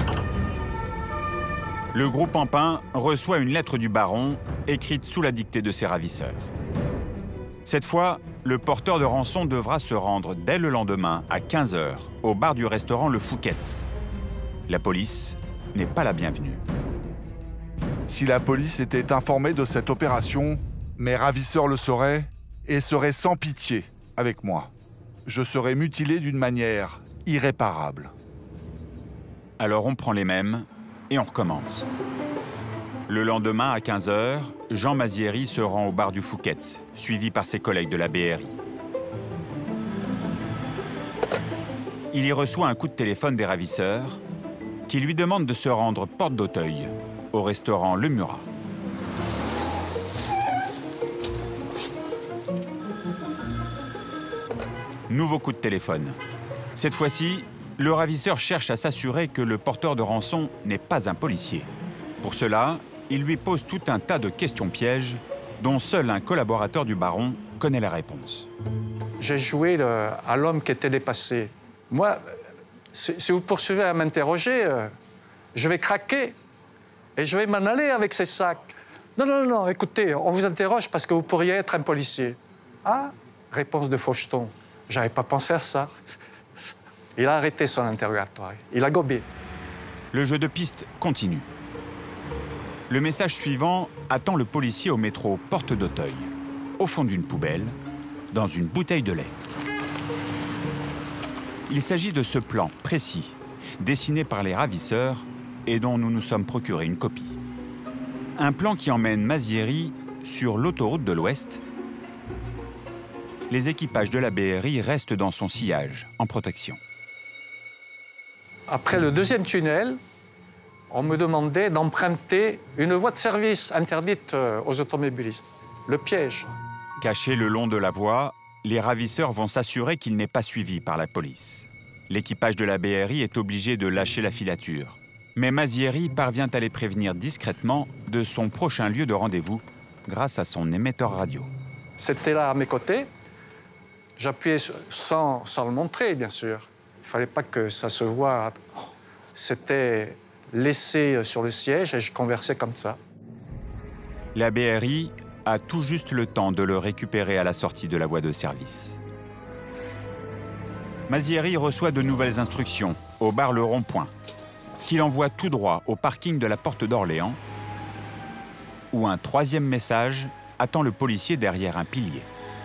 Speaker 1: Le groupe Ampin reçoit une lettre du baron, écrite sous la dictée de ses ravisseurs. Cette fois, le porteur de rançon devra se rendre dès le lendemain, à quinze heures, au bar du restaurant Le Fouquet's. La police n'est pas la bienvenue.
Speaker 16: Si la police était informée de cette opération, mes ravisseurs le sauraient et seraient sans pitié avec moi. Je serais mutilé d'une manière irréparable.
Speaker 1: Alors on prend les mêmes et on recommence. Le lendemain, à quinze heures, Jean Mazieri se rend au bar du Fouquet's, suivi par ses collègues de la B R I. Il y reçoit un coup de téléphone des ravisseurs qui lui demandent de se rendre porte d'Auteuil, au restaurant Le Murat. Nouveau coup de téléphone. Cette fois-ci, le ravisseur cherche à s'assurer que le porteur de rançon n'est pas un policier. Pour cela, il lui pose tout un tas de questions pièges dont seul un collaborateur du baron connaît la réponse.
Speaker 19: J'ai joué le, à l'homme qui était dépassé. Moi, si, si vous poursuivez à m'interroger, euh, je vais craquer et je vais m'en aller avec ces sacs. Non, non, non, écoutez, on vous interroge parce que vous pourriez être un policier. Ah, réponse de Faucheton. J'avais pas pensé à ça. Il a arrêté son interrogatoire. Il a gobé.
Speaker 1: Le jeu de piste continue. Le message suivant attend le policier au métro Porte d'Auteuil, au fond d'une poubelle, dans une bouteille de lait. Il s'agit de ce plan précis, dessiné par les ravisseurs et dont nous nous sommes procuré une copie. Un plan qui emmène Mazieri sur l'autoroute de l'Ouest. Les équipages de la B R I restent dans son sillage, en protection.
Speaker 19: Après le deuxième tunnel, on me demandait d'emprunter une voie de service interdite aux automobilistes, le piège.
Speaker 1: Cachés le long de la voie, les ravisseurs vont s'assurer qu'il n'est pas suivi par la police. L'équipage de la B R I est obligé de lâcher la filature. Mais Mazieri parvient à les prévenir discrètement de son prochain lieu de rendez-vous grâce à son émetteur radio.
Speaker 19: C'était là à mes côtés. J'appuyais sans, sans le montrer, bien sûr. Il ne fallait pas que ça se voie. C'était laissé sur le siège et je conversais comme ça.
Speaker 1: La B R I a tout juste le temps de le récupérer à la sortie de la voie de service. Mazzieri reçoit de nouvelles instructions au bar Le Rond-Point, qu'il envoie tout droit au parking de la Porte d'Orléans, où un troisième message attend le policier derrière un pilier.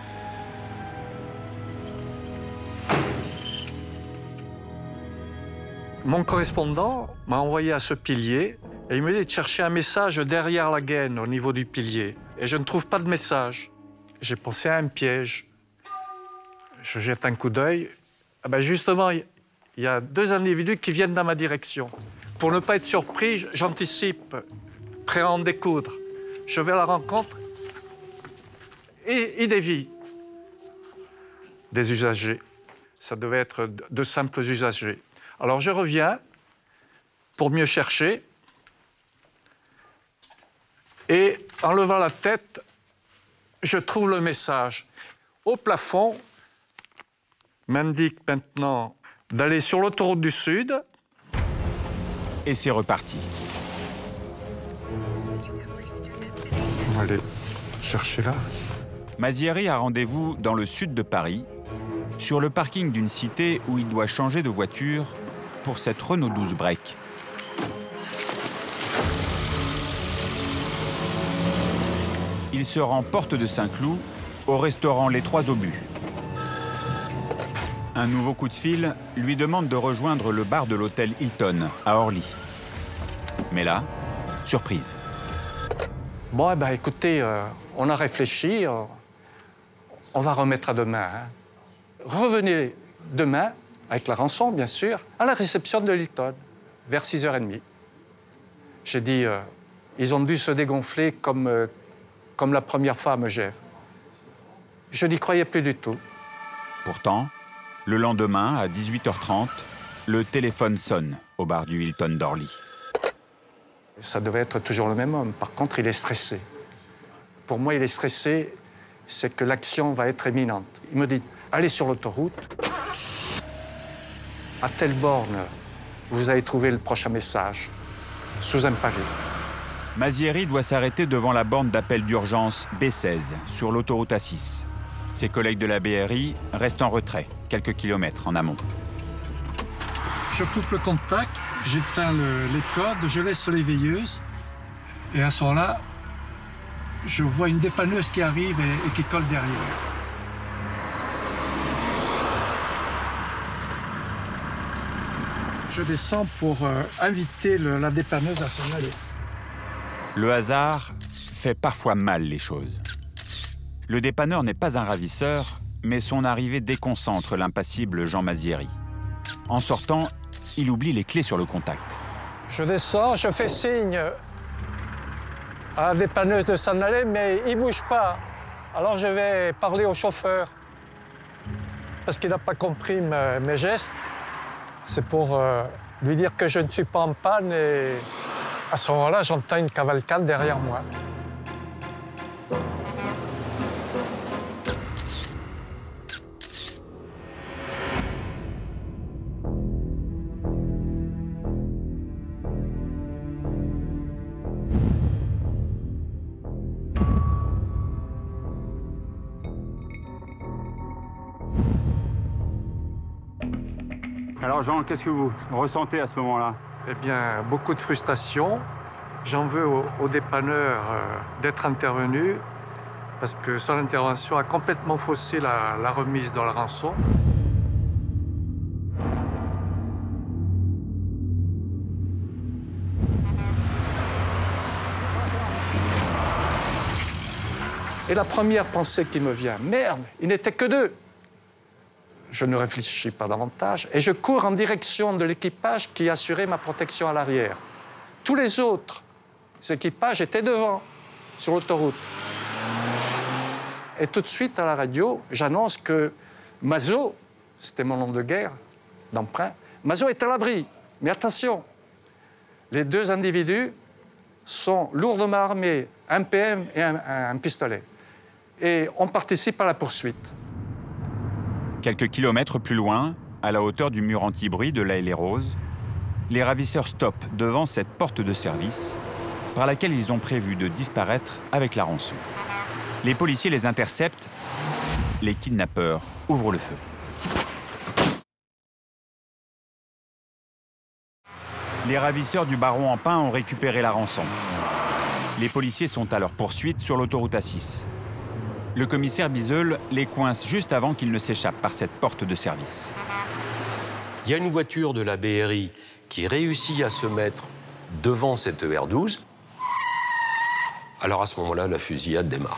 Speaker 19: Mon correspondant m'a envoyé à ce pilier et il me dit de chercher un message derrière la gaine au niveau du pilier. Et je ne trouve pas de message. J'ai pensé à un piège. Je jette un coup d'œil. Ah ben justement, il y a deux individus qui viennent dans ma direction. Pour ne pas être surpris, j'anticipe, prêt à en découdre. Je vais à la rencontre et il dévie. Des usagers. Ça devait être de simples usagers. Alors je reviens pour mieux chercher et en levant la tête, je trouve le message. Au plafond, m'indique maintenant d'aller sur l'autoroute du Sud.
Speaker 1: Et c'est reparti.
Speaker 19: On va aller chercher là.
Speaker 1: Mazzieri a rendez-vous dans le sud de Paris, sur le parking d'une cité où il doit changer de voiture pour cette Renault douze Break. Il se rend porte de Saint-Cloud, au restaurant Les Trois Obus. Un nouveau coup de fil lui demande de rejoindre le bar de l'hôtel Hilton, à Orly. Mais là, surprise.
Speaker 19: Bon, eh ben, écoutez, euh, on a réfléchi, euh, on va remettre à demain. Hein. Revenez demain, avec la rançon, bien sûr, à la réception de Hilton, vers six heures trente. J'ai dit, euh, ils ont dû se dégonfler comme, euh, comme la première fois à Megève. Je n'y croyais plus du tout.
Speaker 1: Pourtant, le lendemain, à dix-huit heures trente, le téléphone sonne au bar du Hilton d'Orly.
Speaker 19: Ça devait être toujours le même homme. Par contre, il est stressé. Pour moi, il est stressé, c'est que l'action va être imminente. Il me dit, allez sur l'autoroute. À telle borne, vous allez trouver le prochain message, sous un pavé.
Speaker 1: Mazzieri doit s'arrêter devant la borne d'appel d'urgence B seize, sur l'autoroute A six. Ses collègues de la B R I restent en retrait, quelques kilomètres en amont.
Speaker 19: Je coupe le contact, j'éteins le, les codes, je laisse les veilleuses. Et à ce moment-là, je vois une dépanneuse qui arrive et, et qui colle derrière. Je descends pour euh, inviter le, la dépanneuse à s'en aller.
Speaker 1: Le hasard fait parfois mal les choses. Le dépanneur n'est pas un ravisseur, mais son arrivée déconcentre l'impassible Jean Mazzieri. En sortant, il oublie les clés sur le contact.
Speaker 19: Je descends, je fais signe à la dépanneuse de s'en aller, mais il ne bouge pas. Alors je vais parler au chauffeur, parce qu'il n'a pas compris mes, mes gestes. C'est pour euh, lui dire que je ne suis pas en panne, et à ce moment-là, j'entends une cavalcade derrière moi.
Speaker 1: Alors Jean, qu'est-ce que vous ressentez à ce moment-là?
Speaker 19: Eh bien, beaucoup de frustration. J'en veux au, au dépanneur euh, d'être intervenu, parce que son intervention a complètement faussé la, la remise dans la rançon. Et la première pensée qui me vient, merde, il n'était que deux. Je ne réfléchis pas davantage et je cours en direction de l'équipage qui assurait ma protection à l'arrière. Tous les autres équipages étaient devant, sur l'autoroute. Et tout de suite, à la radio, j'annonce que Mazo, c'était mon nom de guerre, d'emprunt, Mazo est à l'abri. Mais attention, les deux individus sont lourdement armés, un P M et un, un, un pistolet. Et on participe à la poursuite.
Speaker 1: Quelques kilomètres plus loin, à la hauteur du mur anti-bruit de La Haye-les-Roses, les ravisseurs stoppent devant cette porte de service par laquelle ils ont prévu de disparaître avec la rançon. Les policiers les interceptent. Les kidnappeurs ouvrent le feu. Les ravisseurs du baron en pain ont récupéré la rançon. Les policiers sont à leur poursuite sur l'autoroute A six. Le commissaire Bizeul les coince juste avant qu'ils ne s'échappent par cette porte de service.
Speaker 8: Il y a une voiture de la B R I qui réussit à se mettre devant cette E R douze. Alors à ce moment-là, la fusillade démarre.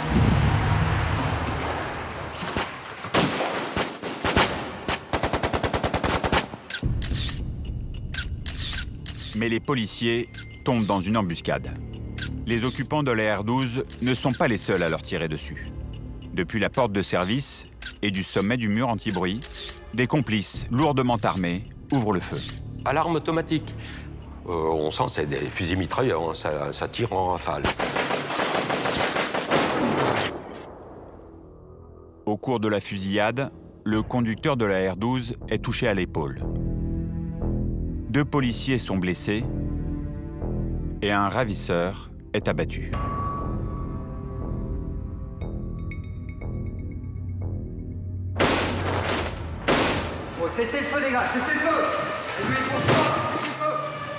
Speaker 1: Mais les policiers tombent dans une embuscade. Les occupants de la R douze ne sont pas les seuls à leur tirer dessus. Depuis la porte de service et du sommet du mur anti-bruit, des complices lourdement armés ouvrent le feu.
Speaker 8: Alarme automatique. Euh, on sent que c'est des fusils mitrailleurs, hein, ça, ça tire en rafale.
Speaker 1: Au cours de la fusillade, le conducteur de la R douze est touché à l'épaule. Deux policiers sont blessés et un ravisseur est abattu.
Speaker 2: Oh, cessez le feu, les gars, cessez le feu! Et lui, il fonce pas, cessez le feu!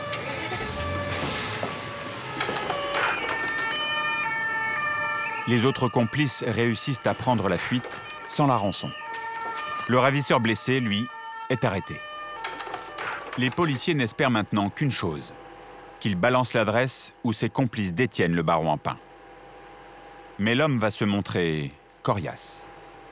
Speaker 1: Les autres complices réussissent à prendre la fuite sans la rançon. Le ravisseur blessé, lui, est arrêté. Les policiers n'espèrent maintenant qu'une chose, qu'il balance l'adresse où ses complices détiennent le baron en pain. Mais l'homme va se montrer coriace.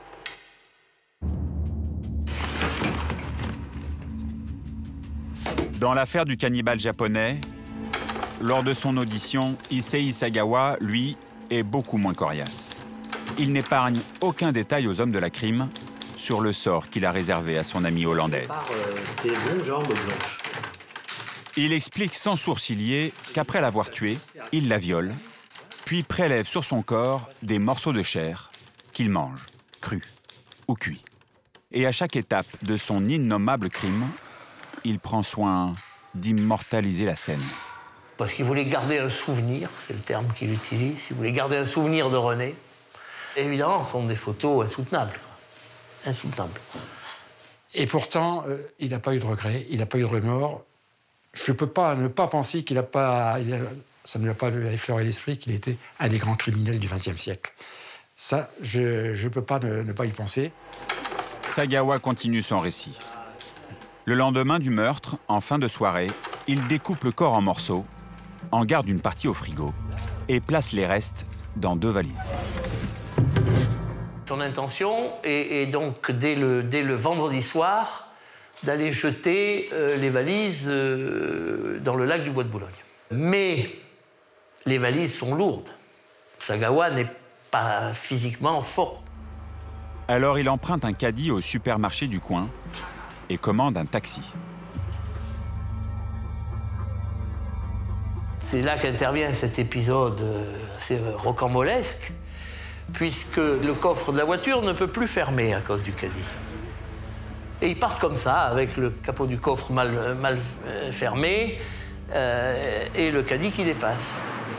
Speaker 1: Dans l'affaire du cannibale japonais, lors de son audition, Issei Sagawa, lui, est beaucoup moins coriace. Il n'épargne aucun détail aux hommes de la crime sur le sort qu'il a réservé à son amie hollandaise.
Speaker 21: Par euh, ses longues jambes blanches.
Speaker 1: Il explique sans sourciller qu'après l'avoir tuée, il la viole, puis prélève sur son corps des morceaux de chair qu'il mange, crus ou cuits. Et à chaque étape de son innommable crime, il prend soin d'immortaliser la scène.
Speaker 7: Parce qu'il voulait garder un souvenir, c'est le terme qu'il utilise, il voulait garder un souvenir de René. Et évidemment, ce sont des photos insoutenables. Quoi. Insoutenables.
Speaker 6: Et pourtant, euh, il n'a pas eu de regrets, il n'a pas eu de remords. Je ne peux pas ne pas penser qu'il n'a pas... Il a, ça ne lui a pas effleuré l'esprit qu'il était un des grands criminels du vingtième siècle. Ça, je ne peux pas ne, ne pas y penser.
Speaker 1: Sagawa continue son récit. Le lendemain du meurtre, en fin de soirée, il découpe le corps en morceaux, en garde une partie au frigo et place les restes dans deux valises.
Speaker 7: Son intention est, est donc, dès le, dès le vendredi soir, d'aller jeter euh, les valises euh, dans le lac du Bois de Boulogne. Mais les valises sont lourdes. Sagawa n'est pas physiquement fort.
Speaker 1: Alors il emprunte un caddie au supermarché du coin et commande un taxi.
Speaker 7: C'est là qu'intervient cet épisode assez rocambolesque, puisque le coffre de la voiture ne peut plus fermer à cause du caddie. Et ils partent comme ça, avec le capot du coffre mal, mal fermé euh, et le caddie qui dépasse.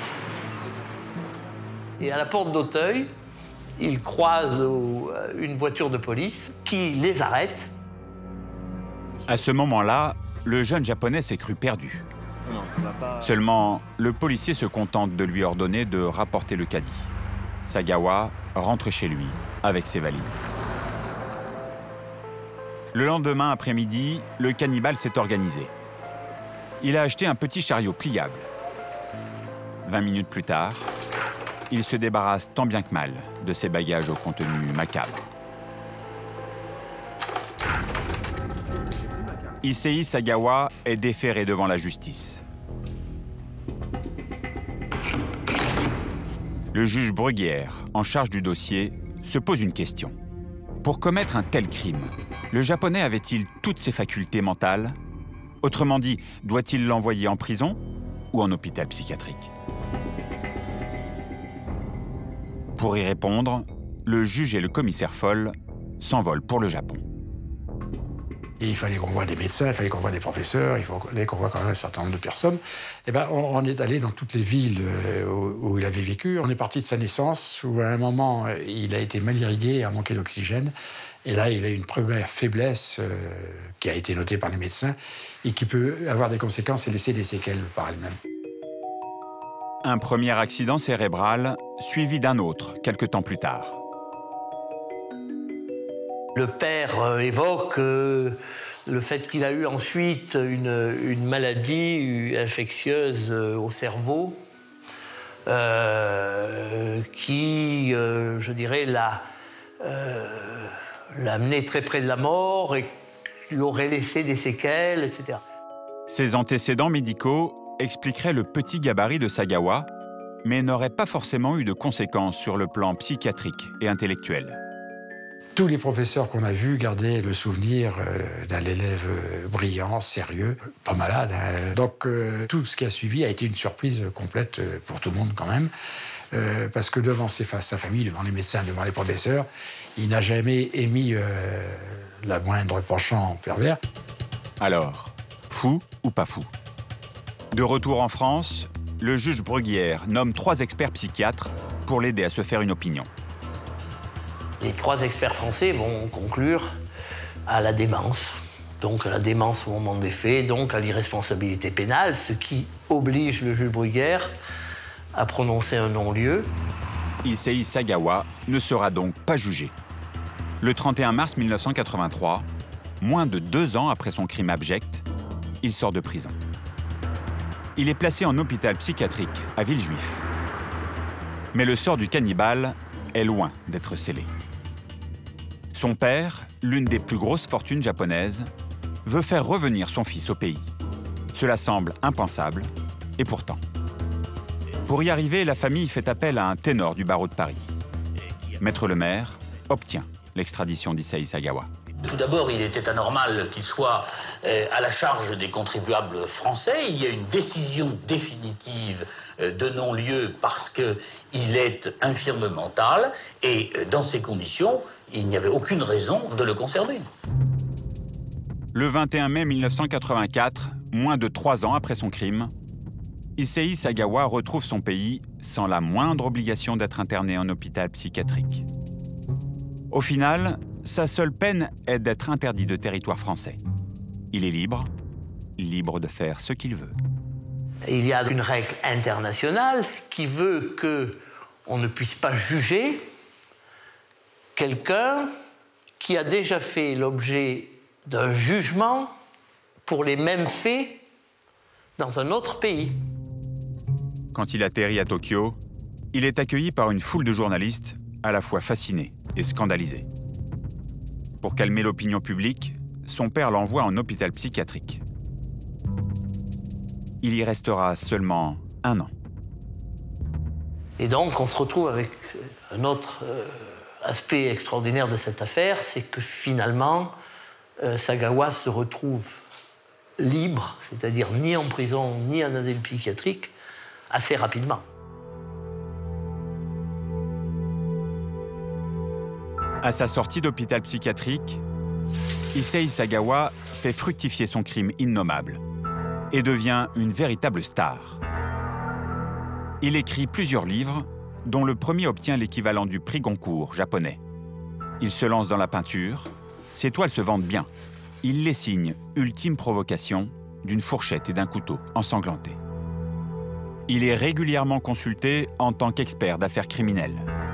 Speaker 7: Et à la porte d'Auteuil, ils croisent au, une voiture de police qui les arrête.
Speaker 1: À ce moment-là, le jeune japonais s'est cru perdu.
Speaker 21: Non, on va pas...
Speaker 1: Seulement, le policier se contente de lui ordonner de rapporter le caddie. Sagawa rentre chez lui avec ses valises. Le lendemain après-midi, le cannibale s'est organisé. Il a acheté un petit chariot pliable. Vingt minutes plus tard, il se débarrasse tant bien que mal de ses bagages au contenu macabre. Issei Sagawa est déféré devant la justice. Le juge Bruguière, en charge du dossier, se pose une question. Pour commettre un tel crime, le Japonais avait-il toutes ses facultés mentales? Autrement dit, doit-il l'envoyer en prison ou en hôpital psychiatrique? Pour y répondre, le juge et le commissaire Foll s'envolent pour le Japon.
Speaker 6: Et il fallait qu'on voie des médecins, il fallait qu'on voie des professeurs, il fallait qu'on voie quand même un certain nombre de personnes. Et ben, on, on est allé dans toutes les villes où, où il avait vécu. On est parti de sa naissance, où à un moment, il a été mal irrigué et a manqué d'oxygène. Et là, il a eu une première faiblesse euh, qui a été notée par les médecins et qui peut avoir des conséquences et laisser des séquelles par elle-même.
Speaker 1: Un premier accident cérébral, suivi d'un autre, quelque temps plus tard.
Speaker 7: Le père euh, évoque euh, le fait qu'il a eu ensuite une, une maladie infectieuse euh, au cerveau euh, qui, euh, je dirais, l'a euh, amené très près de la mort et lui aurait laissé des séquelles, et cetera.
Speaker 1: Ces antécédents médicaux expliqueraient le petit gabarit de Sagawa, mais n'auraient pas forcément eu de conséquences sur le plan psychiatrique et intellectuel.
Speaker 6: Tous les professeurs qu'on a vus gardaient le souvenir euh, d'un élève euh, brillant, sérieux, pas malade. Hein. Donc euh, tout ce qui a suivi a été une surprise complète euh, pour tout le monde quand même, euh, parce que devant ses, sa famille, devant les médecins, devant les professeurs, il n'a jamais émis euh, la moindre penchant pervers.
Speaker 1: Alors, fou ou pas fou? De retour en France, le juge Bruguière nomme trois experts psychiatres pour l'aider à se faire une opinion.
Speaker 7: Les trois experts français vont conclure à la démence, donc à la démence au moment des faits, donc à l'irresponsabilité pénale, ce qui oblige le juge Bruguière à prononcer un non-lieu.
Speaker 1: Issei Sagawa ne sera donc pas jugé. Le trente et un mars mille neuf cent quatre-vingt-trois, moins de deux ans après son crime abject, il sort de prison. Il est placé en hôpital psychiatrique à Villejuif. Mais le sort du cannibale est loin d'être scellé. Son père, l'une des plus grosses fortunes japonaises, veut faire revenir son fils au pays. Cela semble impensable, et pourtant. Pour y arriver, la famille fait appel à un ténor du barreau de Paris. Maître Lemaire obtient l'extradition d'Issei Sagawa.
Speaker 4: Tout d'abord, il était anormal qu'il soit euh, à la charge des contribuables français. Il y a une décision définitive euh, de non-lieu parce qu'il est infirme mental. Et euh, dans ces conditions, il n'y avait aucune raison de le conserver.
Speaker 1: Le vingt et un mai mille neuf cent quatre-vingt-quatre, moins de trois ans après son crime, Issei Sagawa retrouve son pays sans la moindre obligation d'être interné en hôpital psychiatrique. Au final, sa seule peine est d'être interdit de territoire français. Il est libre, libre de faire ce qu'il veut.
Speaker 7: Il y a une règle internationale qui veut qu'on ne puisse pas juger quelqu'un qui a déjà fait l'objet d'un jugement pour les mêmes faits dans un autre pays.
Speaker 1: Quand il atterrit à Tokyo, il est accueilli par une foule de journalistes à la fois fascinés et scandalisés. Pour calmer l'opinion publique, son père l'envoie en hôpital psychiatrique. Il y restera seulement un an.
Speaker 7: Et donc, on se retrouve avec un autre euh, aspect extraordinaire de cette affaire, c'est que finalement, euh, Sagawa se retrouve libre, c'est-à-dire ni en prison, ni en asile psychiatrique, assez rapidement.
Speaker 1: À sa sortie d'hôpital psychiatrique, Issei Sagawa fait fructifier son crime innommable et devient une véritable star. Il écrit plusieurs livres, dont le premier obtient l'équivalent du prix Goncourt japonais. Il se lance dans la peinture, ses toiles se vendent bien. Il les signe Ultime provocation d'une fourchette et d'un couteau ensanglantés. Il est régulièrement consulté en tant qu'expert d'affaires criminelles.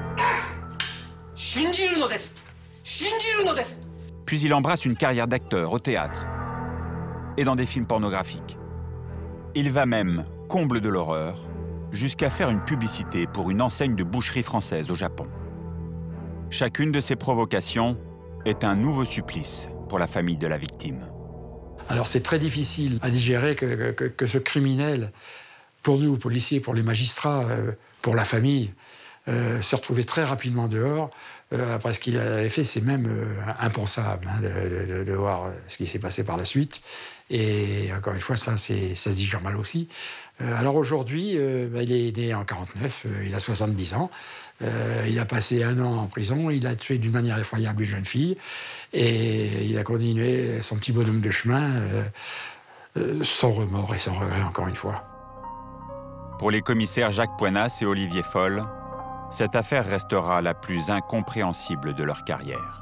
Speaker 1: Puis il embrasse une carrière d'acteur au théâtre et dans des films pornographiques. Il va même, comble de l'horreur, jusqu'à faire une publicité pour une enseigne de boucherie française au Japon. Chacune de ces provocations est un nouveau supplice pour la famille de la victime.
Speaker 6: Alors c'est très difficile à digérer que, que, que ce criminel, pour nous, policiers, pour les magistrats, pour la famille, euh, se retrouver très rapidement dehors. Euh, après ce qu'il avait fait, c'est même euh, impensable hein, de, de, de voir ce qui s'est passé par la suite. Et encore une fois, ça, c'est, ça se digère mal aussi. Euh, alors aujourd'hui, euh, bah, il est né en quarante-neuf, euh, il a soixante-dix ans. Euh, il a passé un an en prison, il a tué d'une manière effroyable une jeune fille. Et il a continué son petit bonhomme de chemin euh, euh, sans remords et sans regret, encore une fois.
Speaker 1: Pour les commissaires Jacques Poinas et Olivier Foll, cette affaire restera la plus incompréhensible de leur carrière.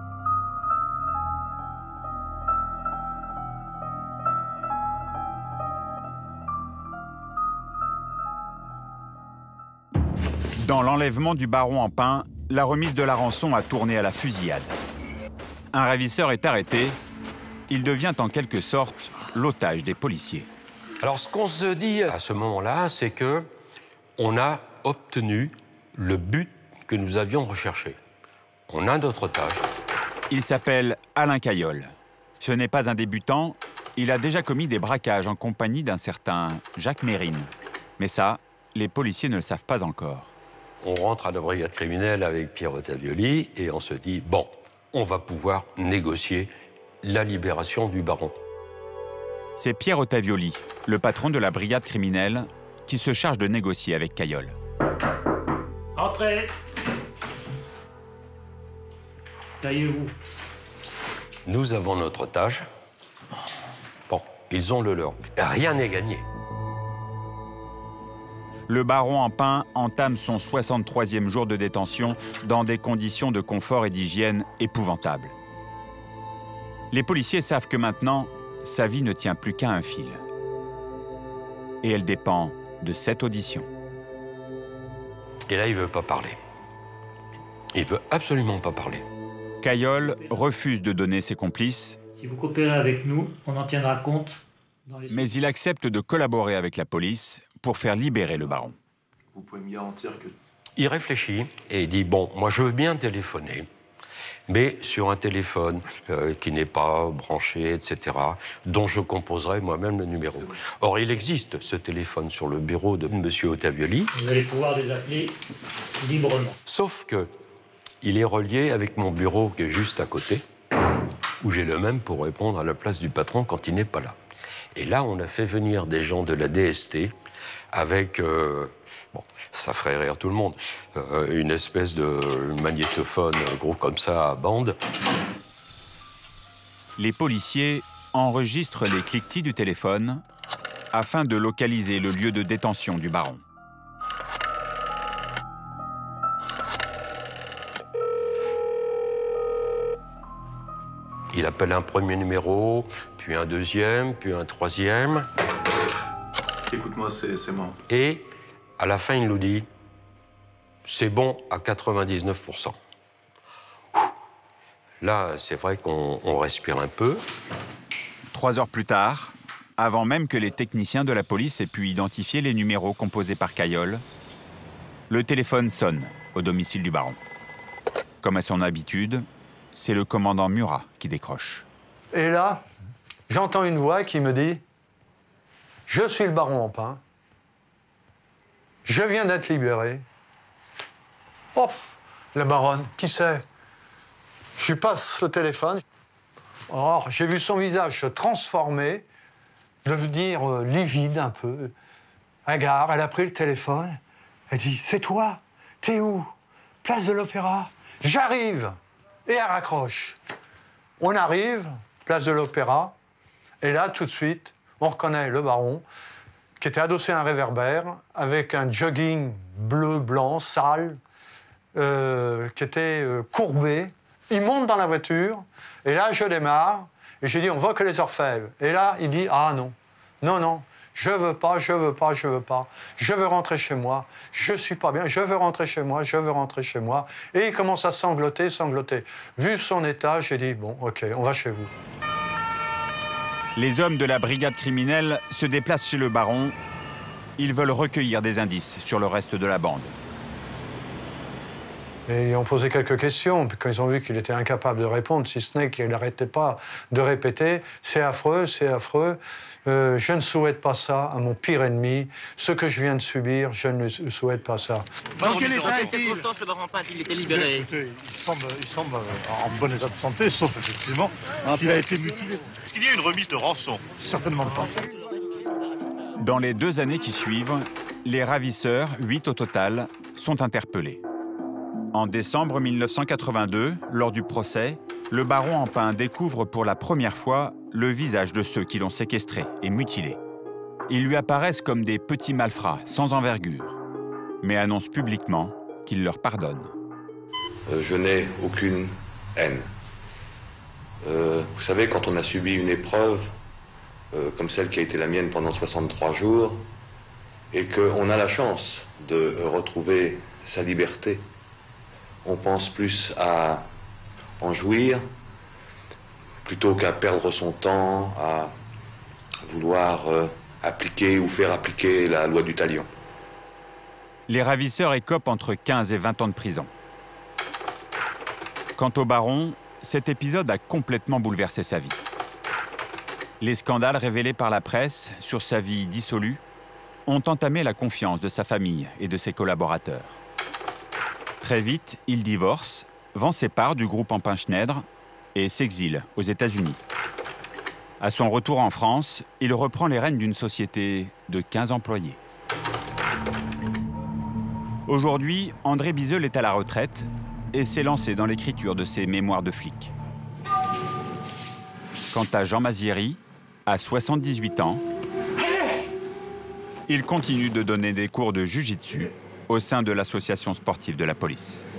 Speaker 1: Dans l'enlèvement du baron en pain, la remise de la rançon a tourné à la fusillade. Un ravisseur est arrêté. Il devient en quelque sorte l'otage des policiers.
Speaker 8: Alors, ce qu'on se dit à ce moment-là, c'est que on a obtenu le but que nous avions recherché. On a notre otage.
Speaker 1: Il s'appelle Alain Caillol. Ce n'est pas un débutant. Il a déjà commis des braquages en compagnie d'un certain Jacques Mérine. Mais ça, les policiers ne le savent pas encore.
Speaker 8: On rentre à la brigade criminelle avec Pierre Ottavioli et on se dit, bon, on va pouvoir négocier la libération du baron.
Speaker 1: C'est Pierre Ottavioli, le patron de la brigade criminelle, qui se charge de négocier avec Caillol.
Speaker 5: Entrez. Taillez-vous.
Speaker 8: Nous avons notre otage. Bon, ils ont le leur. Rien n'est gagné.
Speaker 1: Le baron en pain entame son soixante-troisième jour de détention dans des conditions de confort et d'hygiène épouvantables. Les policiers savent que maintenant, sa vie ne tient plus qu'à un fil. Et elle dépend de cette audition.
Speaker 8: Et là, il ne veut pas parler. Il ne veut absolument pas parler.
Speaker 1: Caillol refuse de donner ses complices.
Speaker 5: Si vous coopérez avec nous, on en tiendra compte dans les...
Speaker 1: Mais il accepte de collaborer avec la police pour faire libérer le baron.
Speaker 22: Vous pouvez me garantir que...
Speaker 8: Il réfléchit et il dit, bon, moi je veux bien téléphoner, mais sur un téléphone euh, qui n'est pas branché, et cetera, dont je composerai moi-même le numéro. Or, il existe ce téléphone sur le bureau de M. Ottavioli.
Speaker 5: Vous allez pouvoir les appeler librement.
Speaker 8: Sauf que il est relié avec mon bureau qui est juste à côté, où j'ai le même pour répondre à la place du patron quand il n'est pas là. Et là, on a fait venir des gens de la D S T avec, euh, bon, ça ferait rire tout le monde, euh, une espèce de magnétophone gros comme ça à bande.
Speaker 1: Les policiers enregistrent les cliquetis du téléphone afin de localiser le lieu de détention du baron.
Speaker 8: Il appelle un premier numéro, puis un deuxième, puis un troisième.
Speaker 22: Écoute-moi, c'est moi.
Speaker 8: Et à la fin, il nous dit, c'est bon à quatre-vingt-dix-neuf pour cent. Là, c'est vrai qu'on on respire un peu.
Speaker 1: Trois heures plus tard, avant même que les techniciens de la police aient pu identifier les numéros composés par Caillol, le téléphone sonne au domicile du baron. Comme à son habitude, c'est le commandant Murat qui décroche.
Speaker 9: Et là, j'entends une voix qui me dit « Je suis le baron en pain. Je viens d'être libéré. » Oh, la baronne, qui c'est? Je lui passe le téléphone. Or, j'ai vu son visage se transformer, devenir euh, livide un peu. Hagard, elle a pris le téléphone. Elle dit « C'est toi? T'es où? Place de l'Opéra? J'arrive !» Et elle raccroche. On arrive, place de l'Opéra, et là, tout de suite, on reconnaît le baron, qui était adossé à un réverbère, avec un jogging bleu-blanc, sale, euh, qui était euh, courbé. Il monte dans la voiture, et là, je démarre, et j'ai dit, on voit que les orfèvres. Et là, il dit, ah non, non, non, je veux pas, je veux pas, je veux pas, je veux rentrer chez moi, je suis pas bien, je veux rentrer chez moi, je veux rentrer chez moi. Et il commence à sangloter, sangloter. Vu son état, j'ai dit, bon, ok, on va chez vous.
Speaker 1: Les hommes de la brigade criminelle se déplacent chez le baron. Ils veulent recueillir des indices sur le reste de la bande.
Speaker 9: Et ils ont posé quelques questions. Puis quand ils ont vu qu'il était incapable de répondre, si ce n'est qu'il n'arrêtait pas de répéter « c'est affreux, c'est affreux, euh, je ne souhaite pas ça à mon pire ennemi. Ce que je viens de subir, je ne souhaite pas ça. »
Speaker 13: Dans quel état est-il?
Speaker 21: Le baron Pin a-t-il été libéré?
Speaker 10: Écoutez, il semble, il semble en bon état de santé, sauf effectivement qu'il a été mutilé.
Speaker 17: Est-ce qu'il y a une remise de rançon?
Speaker 10: Certainement pas.
Speaker 1: Dans les deux années qui suivent, les ravisseurs, huit au total, sont interpellés. En décembre mille neuf cent quatre-vingt-deux, lors du procès, le baron en Pin découvre pour la première fois le visage de ceux qui l'ont séquestré et mutilé. Ils lui apparaissent comme des petits malfrats, sans envergure, mais annonce publiquement qu'il leur pardonne.
Speaker 12: Euh, je n'ai aucune haine. Euh, vous savez, quand on a subi une épreuve, euh, comme celle qui a été la mienne pendant soixante-trois jours, et qu'on a la chance de retrouver sa liberté, on pense plus à en jouir plutôt qu'à perdre son temps à vouloir euh, appliquer ou faire appliquer la loi du talion.
Speaker 1: Les ravisseurs écopent entre quinze et vingt ans de prison. Quant au baron, cet épisode a complètement bouleversé sa vie. Les scandales révélés par la presse sur sa vie dissolue ont entamé la confiance de sa famille et de ses collaborateurs. Très vite, il divorce, vend ses parts du groupe en Pin Schneider et s'exile aux États-Unis. À son retour en France, il reprend les rênes d'une société de quinze employés. Aujourd'hui, André Bizeul est à la retraite et s'est lancé dans l'écriture de ses mémoires de flic. Quant à Jean Mazieri, à soixante-dix-huit ans, il continue de donner des cours de jiu-jitsu au sein de l'association sportive de la police.